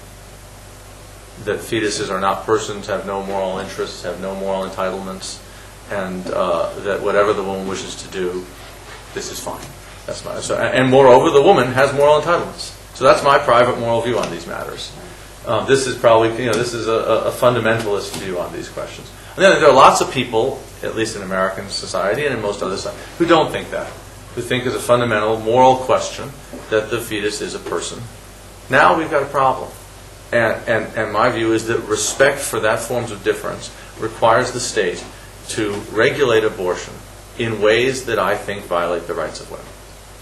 That fetuses are not persons, have no moral interests, have no moral entitlements, and uh, that whatever the woman wishes to do, this is fine. That's my, so, and moreover, the woman has moral entitlements. So that's my private moral view on these matters. Um, this is probably, you know, this is a, a fundamentalist view on these questions. And then there are lots of people, at least in American society and in most other societies, who don't think that, who think it's a fundamental moral question that the fetus is a person. Now we've got a problem. And, and, and my view is that respect for that forms of difference requires the state to regulate abortion in ways that I think violate the rights of women.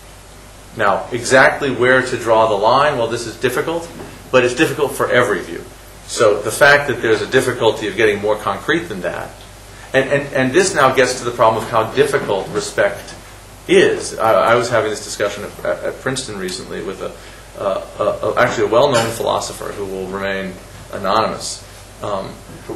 Now, exactly where to draw the line, well, this is difficult, but it's difficult for every view. So the fact that there's a difficulty of getting more concrete than that, and, and, and this now gets to the problem of how difficult respect is. I, I was having this discussion at, at Princeton recently with a Uh, uh, actually a well-known philosopher who will remain anonymous, um,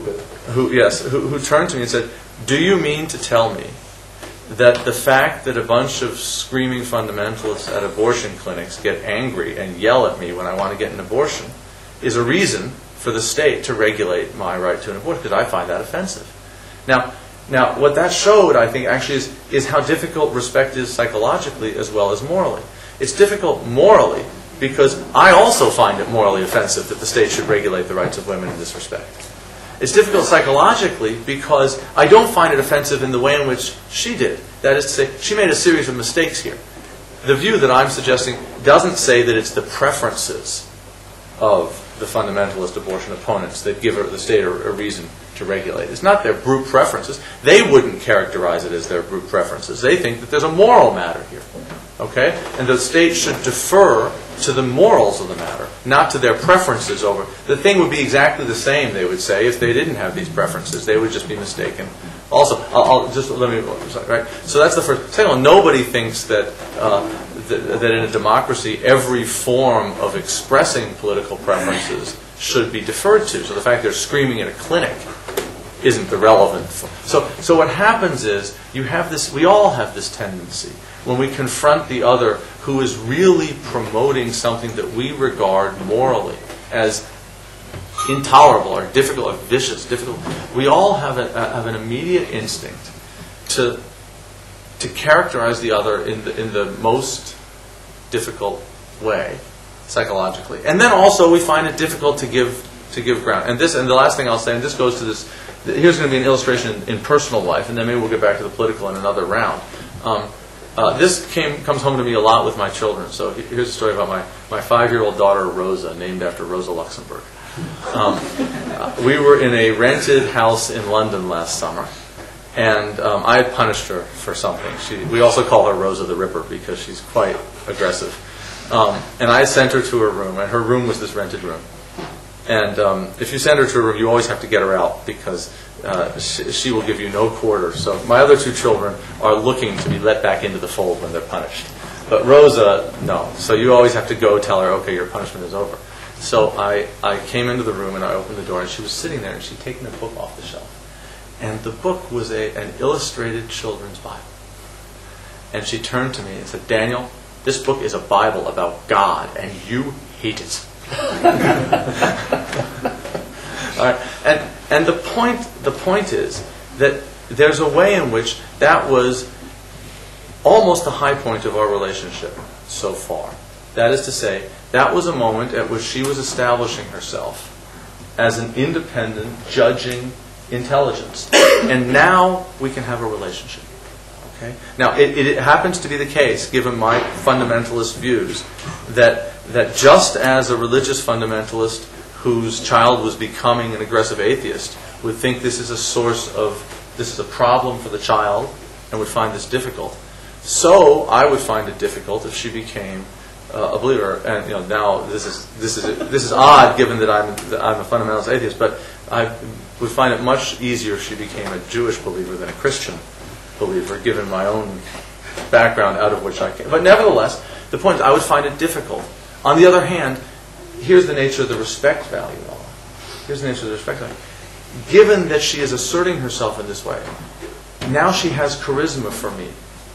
who yes, who, who turned to me and said, "Do you mean to tell me that the fact that a bunch of screaming fundamentalists at abortion clinics get angry and yell at me when I want to get an abortion is a reason for the state to regulate my right to an abortion? Because I find that offensive." Now, now what that showed, I think, actually is is how difficult respect is psychologically as well as morally. It's difficult morally, because I also find it morally offensive that the state should regulate the rights of women in this respect. It's difficult psychologically because I don't find it offensive in the way in which she did. That is to say, she made a series of mistakes here. The view that I'm suggesting doesn't say that it's the preferences of the fundamentalist abortion opponents that give the state a, a reason to regulate. It's not their brute preferences. They wouldn't characterize it as their brute preferences. They think that there's a moral matter here. Okay? And the state should defer to the morals of the matter, not to their preferences over. The thing would be exactly the same, they would say, if they didn't have these preferences. They would just be mistaken. Also, I'll, I'll just let me, right? So that's the first. Second one, nobody thinks that, uh, that that in a democracy every form of expressing political preferences should be deferred to. So the fact they're screaming at a clinic isn't the relevant. So, so what happens is you have this. We all have this tendency when we confront the other who is really promoting something that we regard morally as intolerable or difficult or vicious, difficult. We all have, a, have an immediate instinct to to characterize the other in the in the most difficult way psychologically, and then also we find it difficult to give to give ground. And this and the last thing I'll say, and this goes to this. Here's going to be an illustration in, in personal life, and then maybe we'll get back to the political in another round. Um, Uh, this came comes home to me a lot with my children. So here's a story about my, my five-year-old daughter, Rosa, named after Rosa Luxemburg. Um, uh, we were in a rented house in London last summer, and um, I had punished her for something. She, we also call her Rosa the Ripper because she's quite aggressive. Um, and I sent her to her room, and her room was this rented room. And um, if you send her to her room, you always have to get her out because uh, she, she will give you no quarter. So my other two children are looking to be let back into the fold when they're punished. But Rosa, no. So you always have to go tell her, okay, your punishment is over. So I, I came into the room and I opened the door, and she was sitting there, and she'd taken a book off the shelf. And the book was a, an illustrated children's Bible. And she turned to me and said, "Daniel, this book is a Bible about God, and you hate it." All right. And and the point the point is that there's a way in which that was almost the high point of our relationship so far. That is to say, that was a moment at which she was establishing herself as an independent, judging intelligence. And now we can have a relationship. Okay? Now, it, it happens to be the case, given my fundamentalist views, that that just as a religious fundamentalist whose child was becoming an aggressive atheist would think this is a source of, this is a problem for the child, and would find this difficult, so I would find it difficult if she became uh, a believer. And you know, now this is this is this is odd, given that I'm that I'm a fundamentalist atheist, but I would find it much easier if she became a Jewish believer than a Christian believer, given my own background out of which I came. But nevertheless, the point is, I would find it difficult. On the other hand, here's the nature of the respect value. Here's the nature of the respect value. Given that she is asserting herself in this way, now she has charisma for me,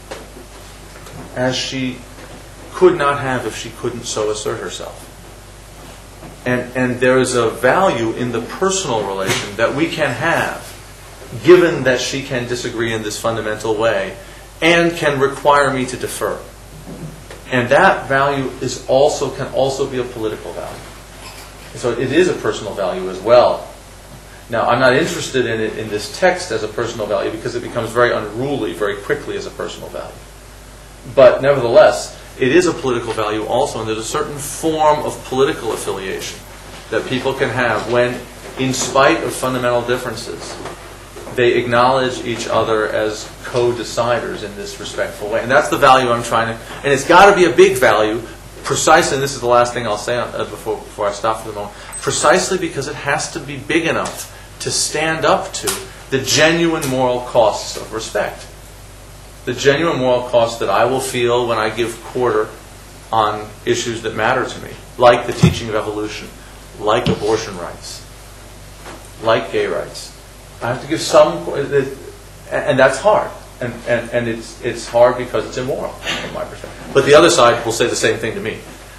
as she could not have if she couldn't so assert herself. And, and there is a value in the personal relation that we can have, given that she can disagree in this fundamental way and can require me to defer. And that value is also can also be a political value. And so it is a personal value as well. Now, I'm not interested in it in this text as a personal value because it becomes very unruly very quickly as a personal value. But nevertheless, it is a political value also, and there's a certain form of political affiliation that people can have when, in spite of fundamental differences, they acknowledge each other as co-deciders in this respectful way. And that's the value I'm trying to... And it's got to be a big value, precisely, and this is the last thing I'll say on, uh, before, before I stop for the moment, precisely because it has to be big enough to stand up to the genuine moral costs of respect. The genuine moral costs that I will feel when I give quarter on issues that matter to me, like the teaching of evolution, like abortion rights, like gay rights. I have to give some, and that's hard. And, and, and it's it's hard because it's immoral, from my perspective. But the other side will say the same thing to me.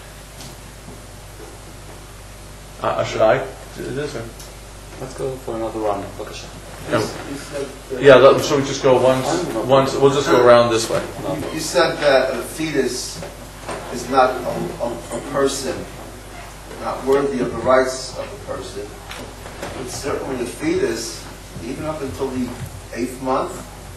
Uh, should I do this? Or? Let's go for another round. Okay. No. Yeah, let, should we just go once? Once. We'll just go around this way. You, you said that a fetus is not a, a, a person, not worthy of the rights of a person. But certainly a fetus, even up until the eighth month,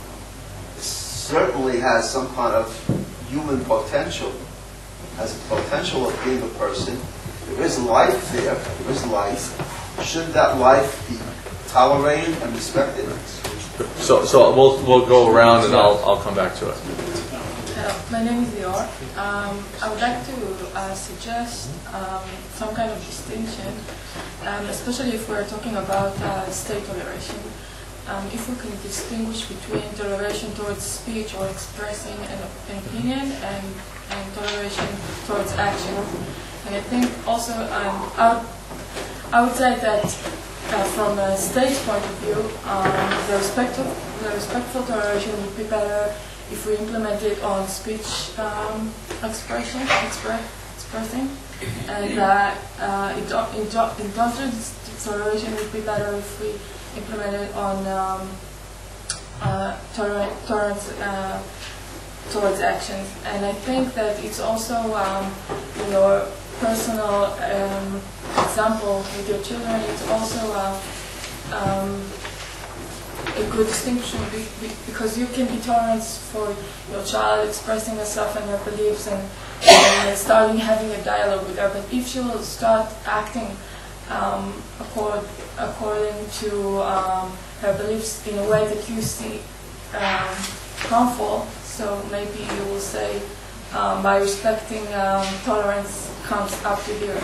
certainly has some kind of human potential, has the potential of being a person. There is life there, there is life. Shouldn't that life be tolerated and respected? So, so we'll we'll go around and I'll I'll come back to it. Hello, my name is Lior. Um, I would like to uh, suggest um, some kind of distinction, um, especially if we're talking about uh, state toleration. Um, if we can distinguish between toleration towards speech or expressing an, an opinion and, and toleration towards action. And I think also um, I, would, I would say that uh, from a state point of view, um, the, respectful, the respectful toleration would be better if we implement it on speech um, expression, expre expressing. And uh, uh, indulgence toleration would be better if we implemented on um, uh, tolerance uh, towards actions. And I think that it's also um, in your personal um, example with your children, it's also uh, um, a good distinction be be because you can be tolerant for your child expressing herself and her beliefs and, and starting having a dialogue with her. But if she will start acting Um, accord, according to um, her beliefs in a way that you see um, harmful, so maybe you will say, um, by respecting um, tolerance comes up to here.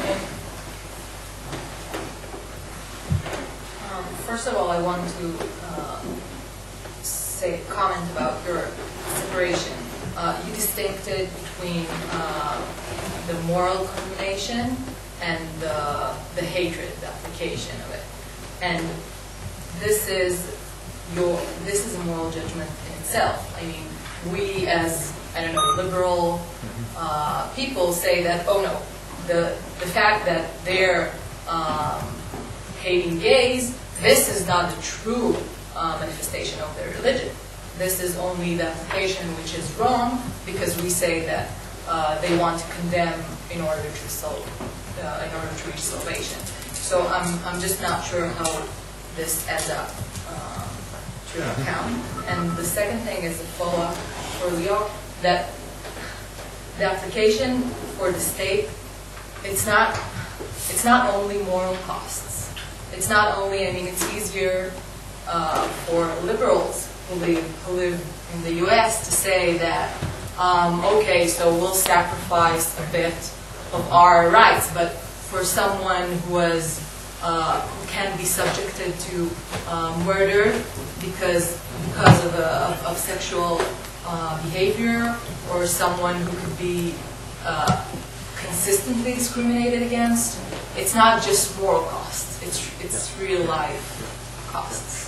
Um, first of all, I want to uh, say comment about your separation. Uh, you distincted between uh, the moral condemnation and the, the hatred, the application of it. And this is your this is a moral judgment in itself. I mean, we as, I don't know, liberal uh, people say that, oh no, the, the fact that they're um, hating gays, this is not the true uh, manifestation of their religion. This is only the application which is wrong, because we say that uh, they want to condemn in order to solve, uh, in order to reach salvation. So I'm I'm just not sure how this adds up um, to account. And the second thing is a follow-up for Leo, that the application for the state, it's not it's not only moral costs. It's not only, I mean, it's easier uh, for liberals who live, who live in the U S to say that, um, okay, so we'll sacrifice a bit of our rights, but for someone who was uh, who can be subjected to uh, murder because because of, a, of, of sexual uh, behavior, or someone who could be uh, consistently discriminated against, it's not just moral costs, it's, it's real life costs.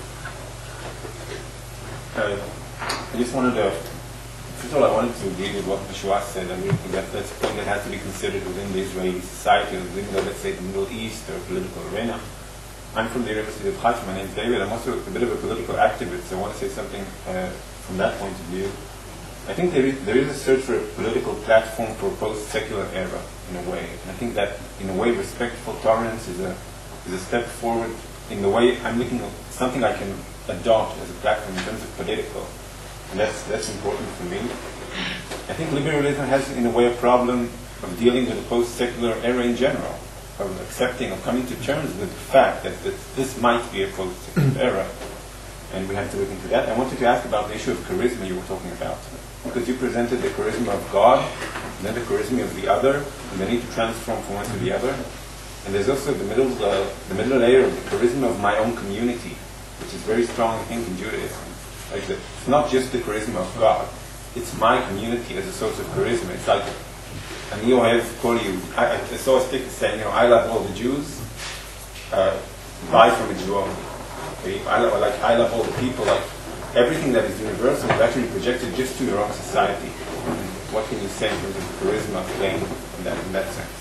Uh, I just wanted to, first of all, I wanted to agree with what Mishwas said. I mean, that, that's a point that has to be considered within the Israeli society, within the, let's say, the Middle East or political arena. I'm from the University of Haifa. My name is David. I'm also a bit of a political activist, so I want to say something uh, from that point of view. I think there is, there is a search for a political platform for a post-secular era, in a way. And I think that, in a way, respectful tolerance is a, is a step forward in the way I'm looking at something I can adopt as a platform in terms of political. And that's, that's important for me. I think liberalism has, in a way, a problem of dealing with the post-secular era in general, of accepting, of coming to terms with the fact that, that this might be a post-secular era. And we have to look into that. I wanted to ask about the issue of charisma you were talking about. Because you presented the charisma of God, and then the charisma of the other, and the need to transform from one to the other. And there's also the middle, uh, the middle layer of the charisma of my own community, which is very strong, I think, in Judaism. Like the, it's not just the charisma of God; it's my community as a source of charisma. It's like, "Ani ohev kol Yehudi." I, I saw a sticker saying, "You know, I love all the Jews. Uh, buy from a Jew only." Okay? I love, like I love all the people. Like everything that is universal is actually projected just to your own society. And what can you say in terms of the charisma playing in that in that sense?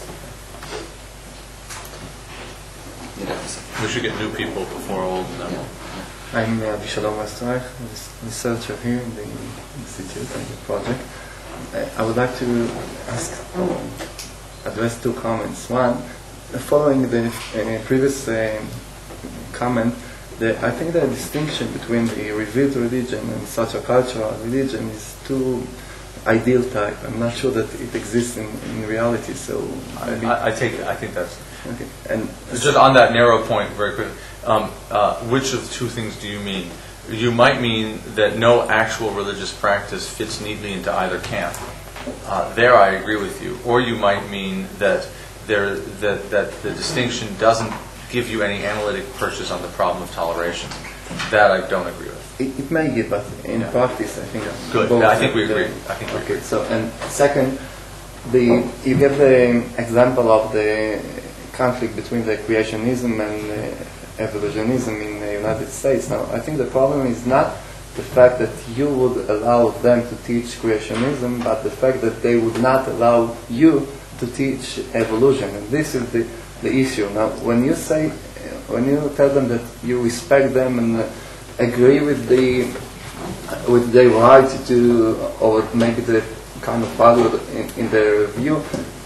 We should get new people before old. No. I'm uh, Vishalom Westerreich, researcher here in the institute and the project. Uh, I would like to ask, um, address two comments. One, following the uh, previous uh, comment, the, I think the distinction between the revealed religion and socio-cultural religion is too ideal type. I'm not sure that it exists in, in reality. So maybe I, I take. I think that's okay. And just on that narrow point, very quickly. Um, uh, which of the two things do you mean? You might mean that no actual religious practice fits neatly into either camp. Uh, there, I agree with you. Or you might mean that there that that the distinction doesn't give you any analytic purchase on the problem of toleration. That I don't agree with. It, it may give, but in Yeah. practice, I think. Good. both I think we the- agree. I think we okay. agree. So, and second, the you give the example of the conflict between the creationism and uh, evolutionism in the United States. Now, I think the problem is not the fact that you would allow them to teach creationism, but the fact that they would not allow you to teach evolution. And this is the, the issue. Now, when you say, when you tell them that you respect them and uh, agree with the with their right to, or maybe the kind of value in, in their view,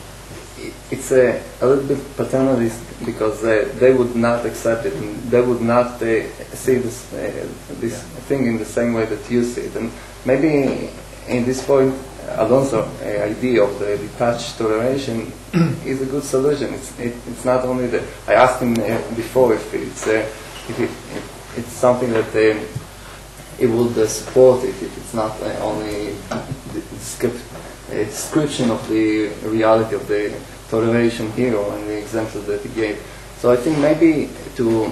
it's a, a little bit paternalist because uh, they would not accept it and they would not uh, see this uh, this yeah. thing in the same way that you see it. And maybe in this point, Alonso's uh, idea of the detached toleration is a good solution. It's it, it's not only that I asked him uh, before if it's uh, if, it, if it's something that uh, it would uh, support it. If it's not uh, only the description of the reality of the toleration hero and the examples that he gave. So I think maybe to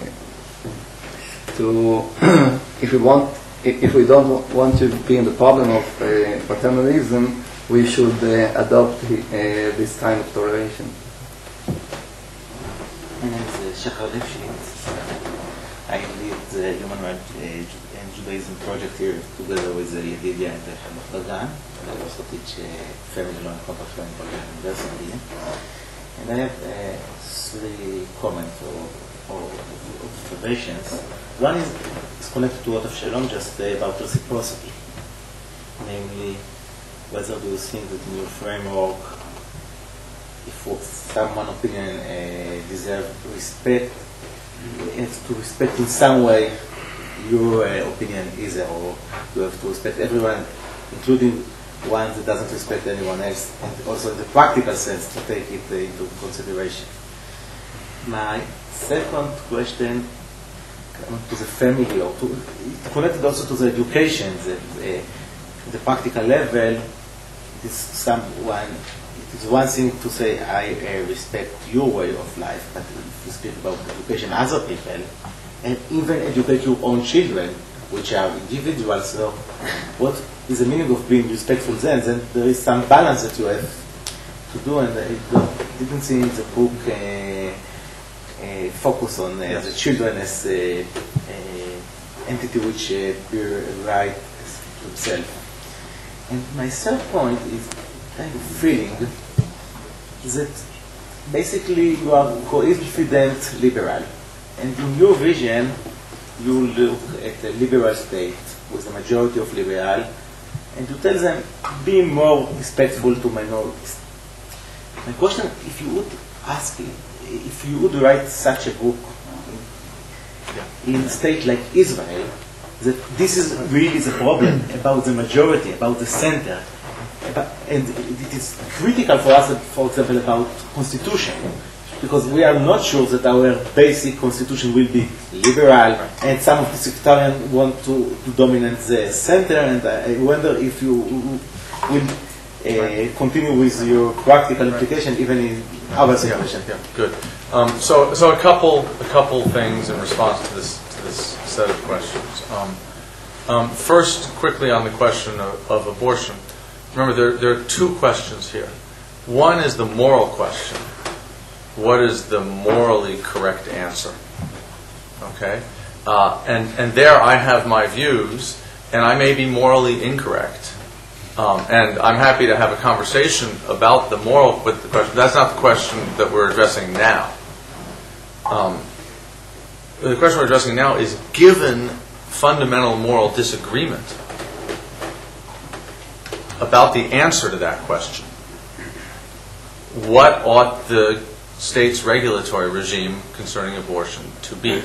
to if we want if we don't want to be in the problem of uh, paternalism, we should uh, adopt uh, this kind of toleration. My name is Shachar Lifshitz. I lead the Human Rights and Judaism project here together with Yedidia and Dagan. I also teach uh, family law and contract law in Bar-Ilan University. And I have uh, three comments or, or observations. One is, is connected to what of Shalom, just uh, about reciprocity. Namely, whether do you think that in your framework, if someone's opinion uh, deserves respect, you have to respect in some way your uh, opinion is, or you have to respect everyone, including one that doesn't respect anyone else, and also in the practical sense to take it uh, into consideration. My second question to the family, or to, connected also to the education, that uh, the practical level, it is someone, it is one thing to say I uh, respect your way of life, but if you speak about education other people, and even educate your own children, which are individuals, so what is the meaning of being respectful then? Then there is some balance that you have to do, and I didn't see in the book uh, uh, focus on uh, yes. the children as an uh, uh, entity which uh, bear right himself. And my third point is kind of feeling that basically you are confident liberal, and in your vision you look at a liberal state with a majority of liberal, and you tell them, be more respectful to minorities. My question, if you would ask, if you would write such a book in, in a state like Israel, that this is really the problem about the majority, about the center, about, and it is critical for us, for example, about constitution, because we are not sure that our basic constitution will be liberal, and some of the sectarians want to, to dominate the center, and I wonder if you will uh, continue with your practical implication even in our situation. Yeah, yeah, good. Um, so, so a couple, a couple things in response to this to this set of questions. Um, um, first, quickly on the question of, of abortion. Remember, there, there are two questions here. One is the moral question. What is the morally correct answer? Okay? Uh, and, and there I have my views, and I may be morally incorrect. Um, and I'm happy to have a conversation about the moral with the question. That's not the question that we're addressing now. Um, the question we're addressing now is, given fundamental moral disagreement about the answer to that question, what ought the state's regulatory regime concerning abortion to be?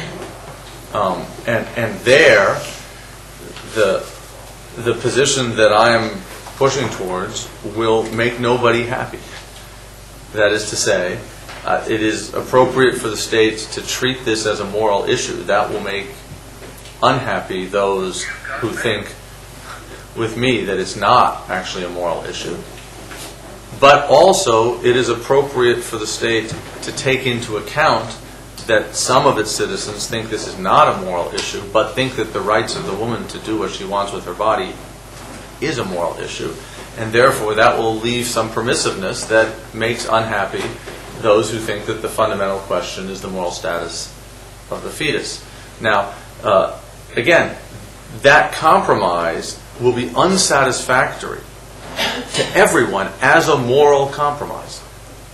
Um, and, and there, the, the position that I am pushing towards will make nobody happy. That is to say, uh, it is appropriate for the states to treat this as a moral issue. That will make unhappy those who think with me that it's not actually a moral issue. But also, it is appropriate for the state to take into account that some of its citizens think this is not a moral issue, but think that the rights of the woman to do what she wants with her body is a moral issue. And therefore, that will leave some permissiveness that makes unhappy those who think that the fundamental question is the moral status of the fetus. Now, uh, again, that compromise will be unsatisfactory to everyone as a moral compromise.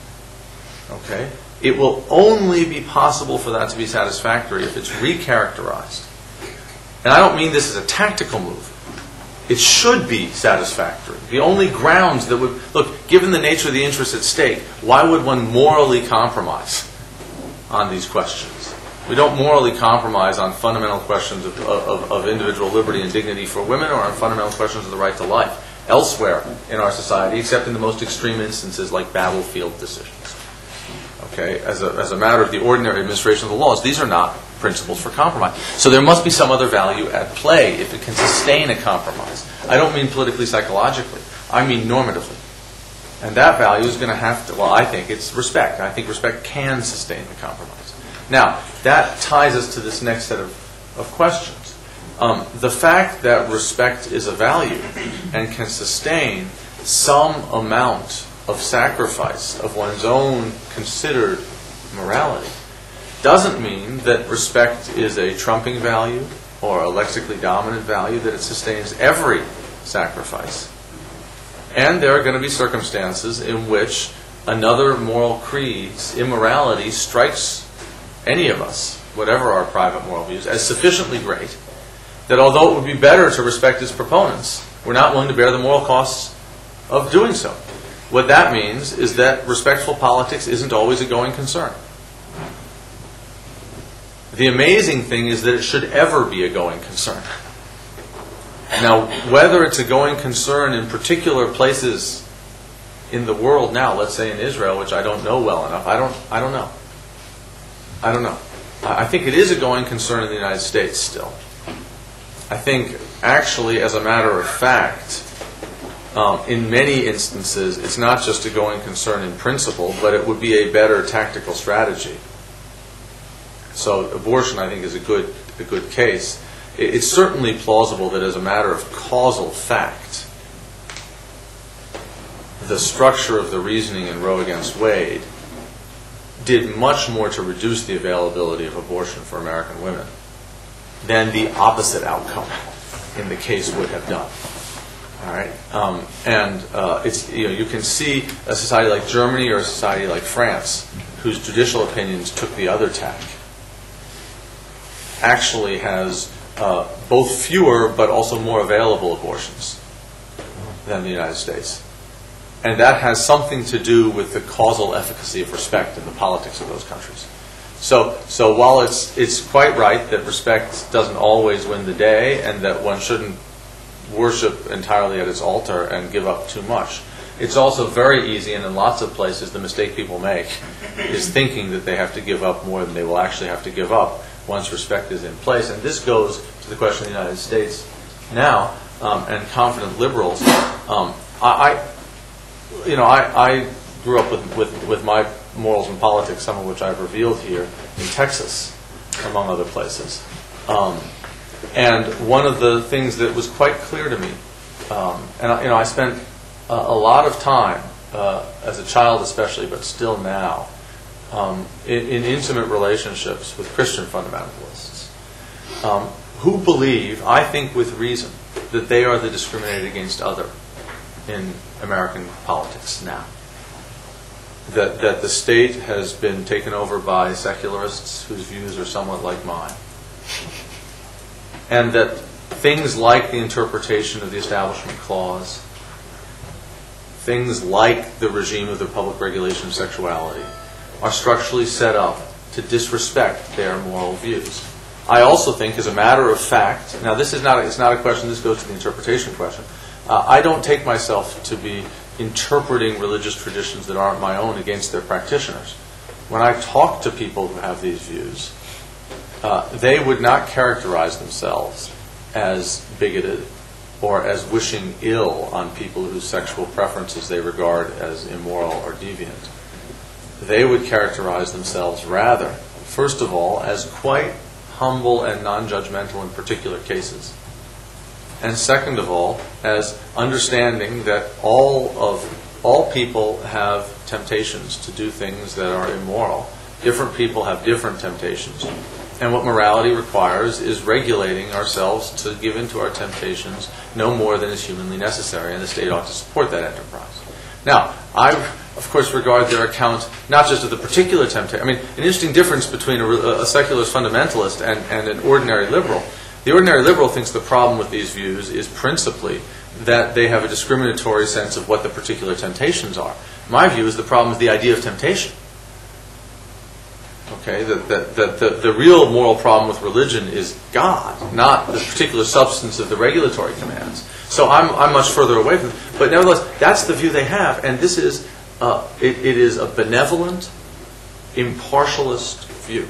Okay? It will only be possible for that to be satisfactory if it's recharacterized. And I don't mean this as a tactical move. It should be satisfactory. The only grounds that would... Look, given the nature of the interest at stake, why would one morally compromise on these questions? We don't morally compromise on fundamental questions of, of, of individual liberty and dignity for women, or on fundamental questions of the right to life elsewhere in our society, except in the most extreme instances like battlefield decisions. Okay, as a, as a matter of the ordinary administration of the laws, these are not principles for compromise. So there must be some other value at play if it can sustain a compromise. I don't mean politically, psychologically. I mean normatively. And that value is going to have to, well, I think it's respect. I think respect can sustain the compromise. Now, that ties us to this next set of, of questions. Um, the fact that respect is a value and can sustain some amount of sacrifice of one's own considered morality doesn't mean that respect is a trumping value or a lexically dominant value, that it sustains every sacrifice. And there are going to be circumstances in which another moral creed's immorality strikes any of us, whatever our private moral views, as sufficiently great that although it would be better to respect its proponents, we're not willing to bear the moral costs of doing so. What that means is that respectful politics isn't always a going concern. The amazing thing is that it should ever be a going concern. Now, whether it's a going concern in particular places in the world now, let's say in Israel, which I don't know well enough, I don't, I don't know. I don't know. I think it is a going concern in the United States still. I think, actually, as a matter of fact, um, in many instances, it's not just a going concern in principle, but it would be a better tactical strategy. So abortion, I think, is a good, a good case. It's certainly plausible that as a matter of causal fact, the structure of the reasoning in Roe against Wade did much more to reduce the availability of abortion for American women than the opposite outcome in the case would have done. All right, um, and uh, it's you know you can see a society like Germany or a society like France, whose judicial opinions took the other tack, actually has uh, both fewer but also more available abortions than the United States. And that has something to do with the causal efficacy of respect in the politics of those countries. So, so while it's it's quite right that respect doesn't always win the day, and that one shouldn't worship entirely at its altar and give up too much, it's also very easy, and in lots of places the mistake people make is thinking that they have to give up more than they will actually have to give up once respect is in place. And this goes to the question of the United States now, um, and confident liberals. Um, I, I You know, I, I grew up with, with, with my morals and politics, some of which I've revealed here, in Texas, among other places. Um, and one of the things that was quite clear to me, um, and you know, I spent a, a lot of time, uh, as a child especially, but still now, um, in, in intimate relationships with Christian fundamentalists, um, who believe, I think with reason, that they are the discriminated against other in American politics now. That that the state has been taken over by secularists whose views are somewhat like mine. And that things like the interpretation of the Establishment Clause, things like the regime of the public regulation of sexuality, are structurally set up to disrespect their moral views. I also think, as a matter of fact, now this is not a, it's not a question, this goes to the interpretation question. Uh, I don't take myself to be interpreting religious traditions that aren't my own against their practitioners. When I talk to people who have these views, uh, they would not characterize themselves as bigoted or as wishing ill on people whose sexual preferences they regard as immoral or deviant. They would characterize themselves rather, first of all, as quite humble and non-judgmental in particular cases. And second of all, as understanding that all of all people have temptations to do things that are immoral. Different people have different temptations. And what morality requires is regulating ourselves to give in to our temptations no more than is humanly necessary, and the state ought to support that enterprise. Now, I, of course, regard their account not just of the particular temptation. I mean, an interesting difference between a, a secularist fundamentalist and, and an ordinary liberal. The ordinary liberal thinks the problem with these views is principally that they have a discriminatory sense of what the particular temptations are. My view is the problem is the idea of temptation. Okay, that the, the, the, the real moral problem with religion is God, not the particular substance of the regulatory commands. So I'm, I'm much further away from it. But nevertheless, that's the view they have, and this is uh, it, it is a benevolent, impartialist view.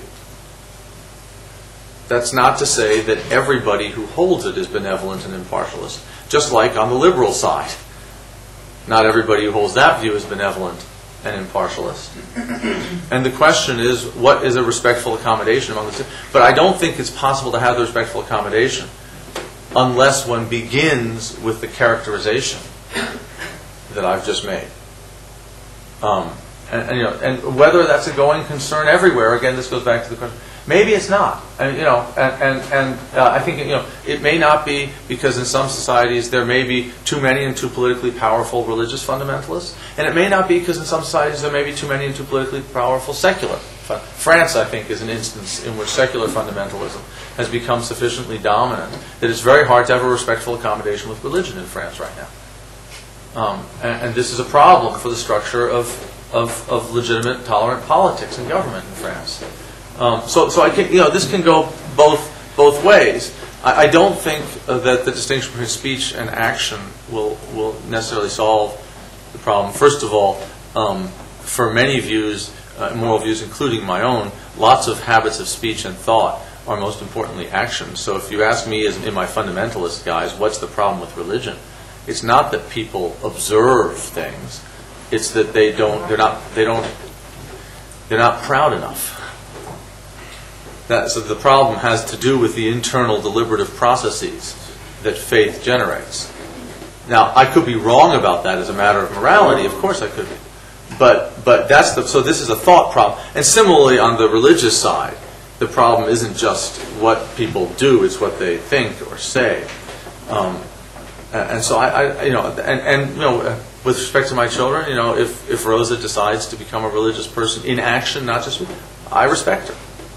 That's not to say that everybody who holds it is benevolent and impartialist, just like on the liberal side. Not everybody who holds that view is benevolent and impartialist. And the question is, what is a respectful accommodation among the two? But I don't think it's possible to have the respectful accommodation unless one begins with the characterization that I've just made. Um, and, and, you know, and whether that's a going concern everywhere, again, this goes back to the question. Maybe it's not, and you know, and and, and uh, I think you know it may not be because in some societies there may be too many and too politically powerful religious fundamentalists, and it may not be because in some societies there may be too many and too politically powerful secular. France, I think, is an instance in which secular fundamentalism has become sufficiently dominant that it's very hard to have a respectful accommodation with religion in France right now. Um, and, and this is a problem for the structure of, of, of legitimate, tolerant politics and government in France. Um, so, so I can, you know, this can go both both ways. I, I don't think uh, that the distinction between speech and action will will necessarily solve the problem. First of all, um, for many views, uh, moral views, including my own, lots of habits of speech and thought are most importantly actions. So if you ask me, as in my fundamentalist guys, what's the problem with religion? It's not that people observe things; it's that they don't. They're not. They don't. They're not proud enough. That, so the problem has to do with the internal deliberative processes that faith generates. Now, I could be wrong about that as a matter of morality. Of course, I could be. But but that's the so this is a thought problem. And similarly, on the religious side, the problem isn't just what people do; it's what they think or say. Um, and so I, I you know, and, and you know, with respect to my children, you know, if if Rosa decides to become a religious person in action, not just with, I respect her.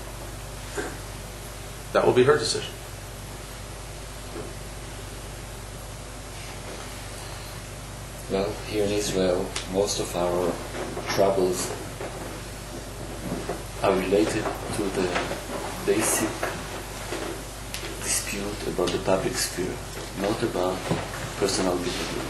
That will be her decision. Well, here in Israel, most of our troubles are related to the basic dispute about the public sphere, not about personal behavior.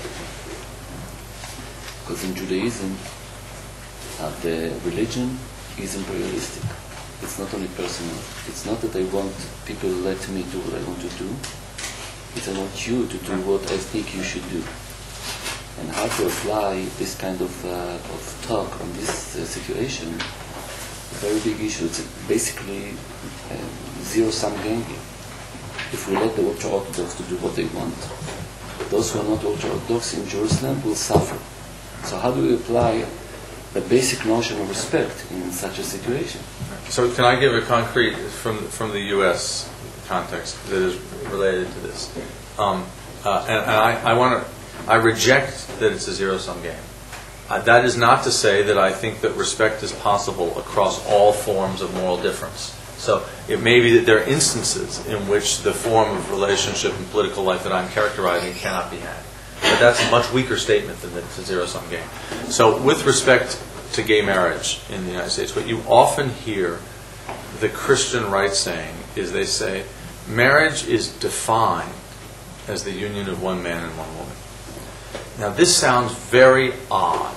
Because in Judaism, uh, the religion is imperialistic. It's not only personal. It's not that I want people let me do what I want to do. It's I want you to do what I think you should do. And how to apply this kind of, uh, of talk on this uh, situation, a very big issue. It's basically a zero-sum game here. If we let the ultra-Orthodox to do what they want, those who are not ultra-Orthodox in Jerusalem will suffer. So how do we apply the basic notion of respect in such a situation? So can I give a concrete from from the U S context that is related to this? Um, uh, and and I, I want to I reject that it's a zero-sum game. Uh, that is not to say that I think that respect is possible across all forms of moral difference. So it may be that there are instances in which the form of relationship and political life that I'm characterizing cannot be had. But that's a much weaker statement than that it's a zero-sum game. So with respect to gay marriage in the United States, what you often hear the Christian right saying is they say, marriage is defined as the union of one man and one woman. Now this sounds very odd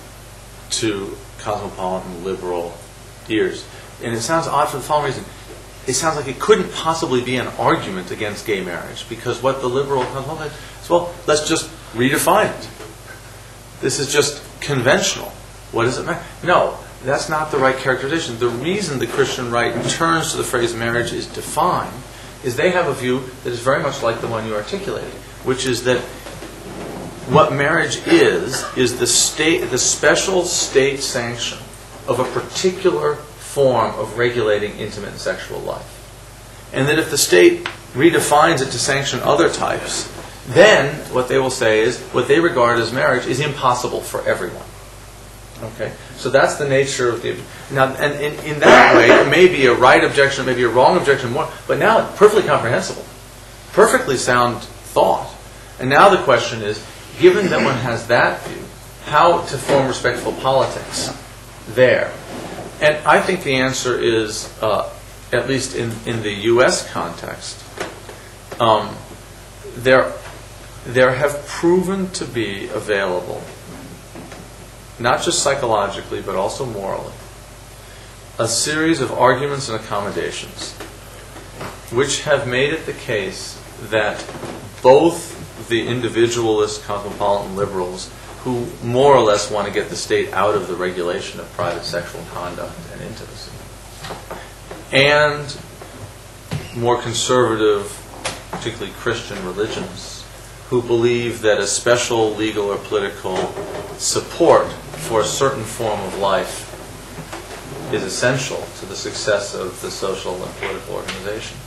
to cosmopolitan liberal ears. And it sounds odd for the following reason. It sounds like it couldn't possibly be an argument against gay marriage, because what the liberal cosmopolitan says, well, let's just redefine it. This is just conventional. What does it matter? No, that's not the right characterization. The reason the Christian right turns to the phrase marriage is defined is they have a view that is very much like the one you articulated, which is that what marriage is, is the state, the special state sanction of a particular form of regulating intimate and sexual life. And that if the state redefines it to sanction other types, then what they will say is what they regard as marriage is impossible for everyone. Okay, so that's the nature of the now, and in, in that way, it may be a right objection, it may be a wrong objection, more, but now it's perfectly comprehensible, perfectly sound thought. And now the question is, given that one has that view, how to form respectful politics there? And I think the answer is, uh, at least in, in the U S context, um, there there have proven to be available, not just psychologically, but also morally, a series of arguments and accommodations which have made it the case that both the individualist cosmopolitan liberals who more or less want to get the state out of the regulation of private sexual conduct and intimacy, and more conservative, particularly Christian religions, who believe that a special legal or political support for a certain form of life is essential to the success of the social and political organization,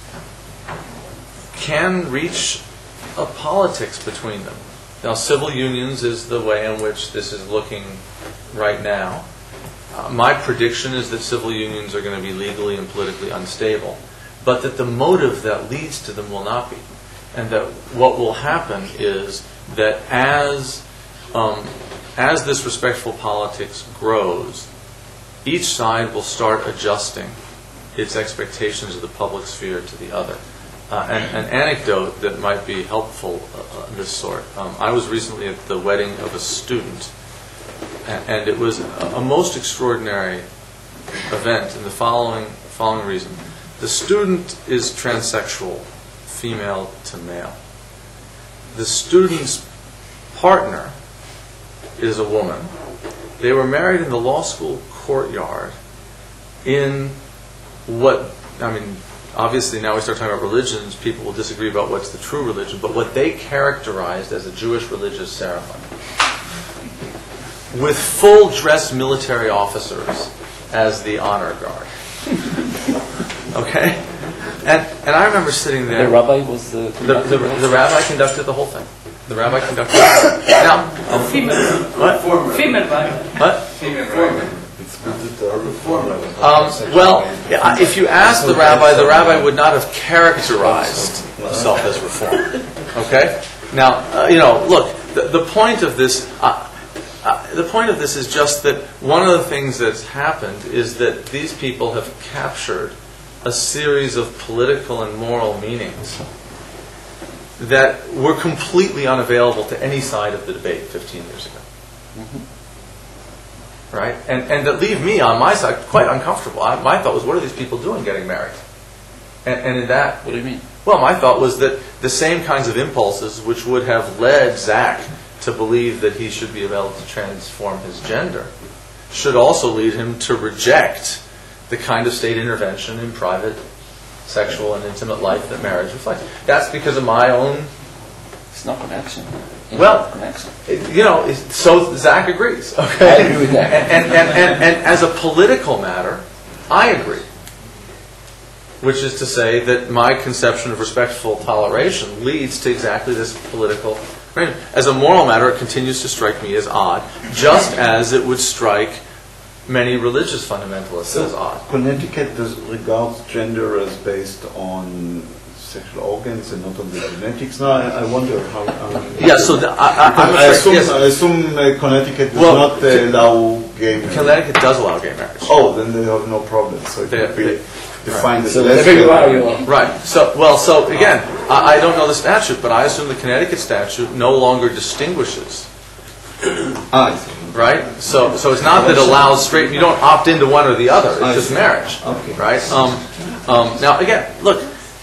can reach a politics between them. Now, civil unions is the way in which this is looking right now. Uh, my prediction is that civil unions are going to be legally and politically unstable, but that the motive that leads to them will not be. And that what will happen is that as um, as this respectful politics grows, each side will start adjusting its expectations of the public sphere to the other. Uh, and an anecdote that might be helpful uh, of this sort. Um, I was recently at the wedding of a student, and, and it was a, a most extraordinary event in the following following reason. The student is transsexual, female to male. The student's partner is a woman. They were married in the law school courtyard in what, I mean, obviously now we start talking about religions, people will disagree about what's the true religion, but what they characterized as a Jewish religious ceremony, with full dress military officers as the honor guard. Okay? And and I remember sitting there. The rabbi was the the, the, the rabbi conducted the whole thing. The rabbi conducted the whole thing. Now, A female. what? Female rabbi. What? Female rabbi. Um, well, yeah, if you ask the rabbi, the rabbi would not have characterized himself as reform. Okay? Now, uh, you know, look, the, the point of this, uh, uh, the point of this is just that one of the things that's happened is that these people have captured a series of political and moral meanings that were completely unavailable to any side of the debate fifteen years ago. Mm-hmm. Right? And and that leave me on my side quite uncomfortable. I, my thought was, what are these people doing getting married? And, and in that... What do you mean? Well, my thought was that the same kinds of impulses which would have led Zach to believe that he should be able to transform his gender should also lead him to reject the kind of state intervention in private sexual and intimate life that marriage reflects. That's because of my own... It's not connection. Well, connection. You know, it's- so Zach agrees. Okay, I agree with that. And, and, and, and, and as a political matter, I agree. Which is to say that my conception of respectful toleration leads to exactly this political arrangement. As a moral matter, it continues to strike me as odd, just as it would strike many religious fundamentalists as odd. Connecticut does regards gender as based on sexual organs and not on the genetics. No, I, I wonder how. Um, Yeah, so the, I, I, I'm I afraid- assume, yes. I assume uh, Connecticut does Well, not uh, allow gay marriage. Connecticut does allow gay marriage. Oh, then they have no problem. So it They- would be they- defined as So lesbian. wherever you are, you are. Right. So, well, so again, I, I don't know the statute, but I assume the Connecticut statute no longer distinguishes. Ah, I see. Right. So, so it's not that it allows straight. You don't opt into one or the other. It's I just see. marriage. Okay. Right. Um, um, now, again, look.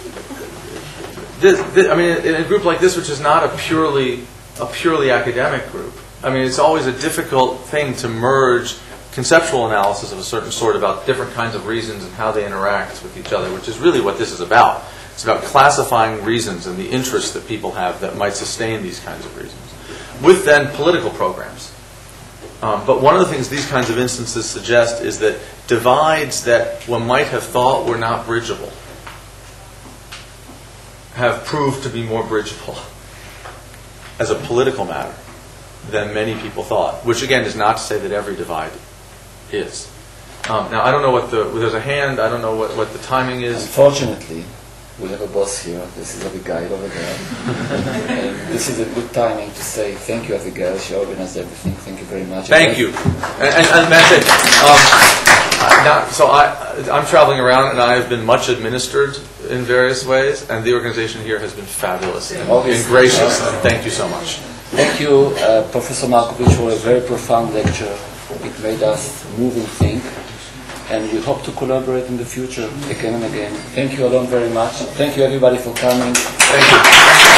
This, this, I mean, in a group like this, which is not a purely a purely academic group, I mean, it's always a difficult thing to merge conceptual analysis of a certain sort about different kinds of reasons and how they interact with each other, which is really what this is about. It's about classifying reasons and the interests that people have that might sustain these kinds of reasons, with then political programs. Um, but one of the things these kinds of instances suggest is that divides that one might have thought were not bridgeable have proved to be more bridgeable as a political matter than many people thought, which again is not to say that every divide is. Um, now, I don't know what the, there's a hand, I don't know what, what the timing is. Unfortunately, we have a boss here. This is Abigail over there. And this is a good timing to say thank you, Abigail. She organized everything. Thank you very much. Thank you. And, and, and that's it. Um, now, so I, I'm traveling around and I have been much administered in various ways, and the organization here has been fabulous and, and gracious. And thank you so much. Thank you, uh, Professor Markovits, for a very profound lecture. It made us move and think, and we hope to collaborate in the future again and again. Thank you, Alon, very much. Thank you, everybody, for coming. Thank you.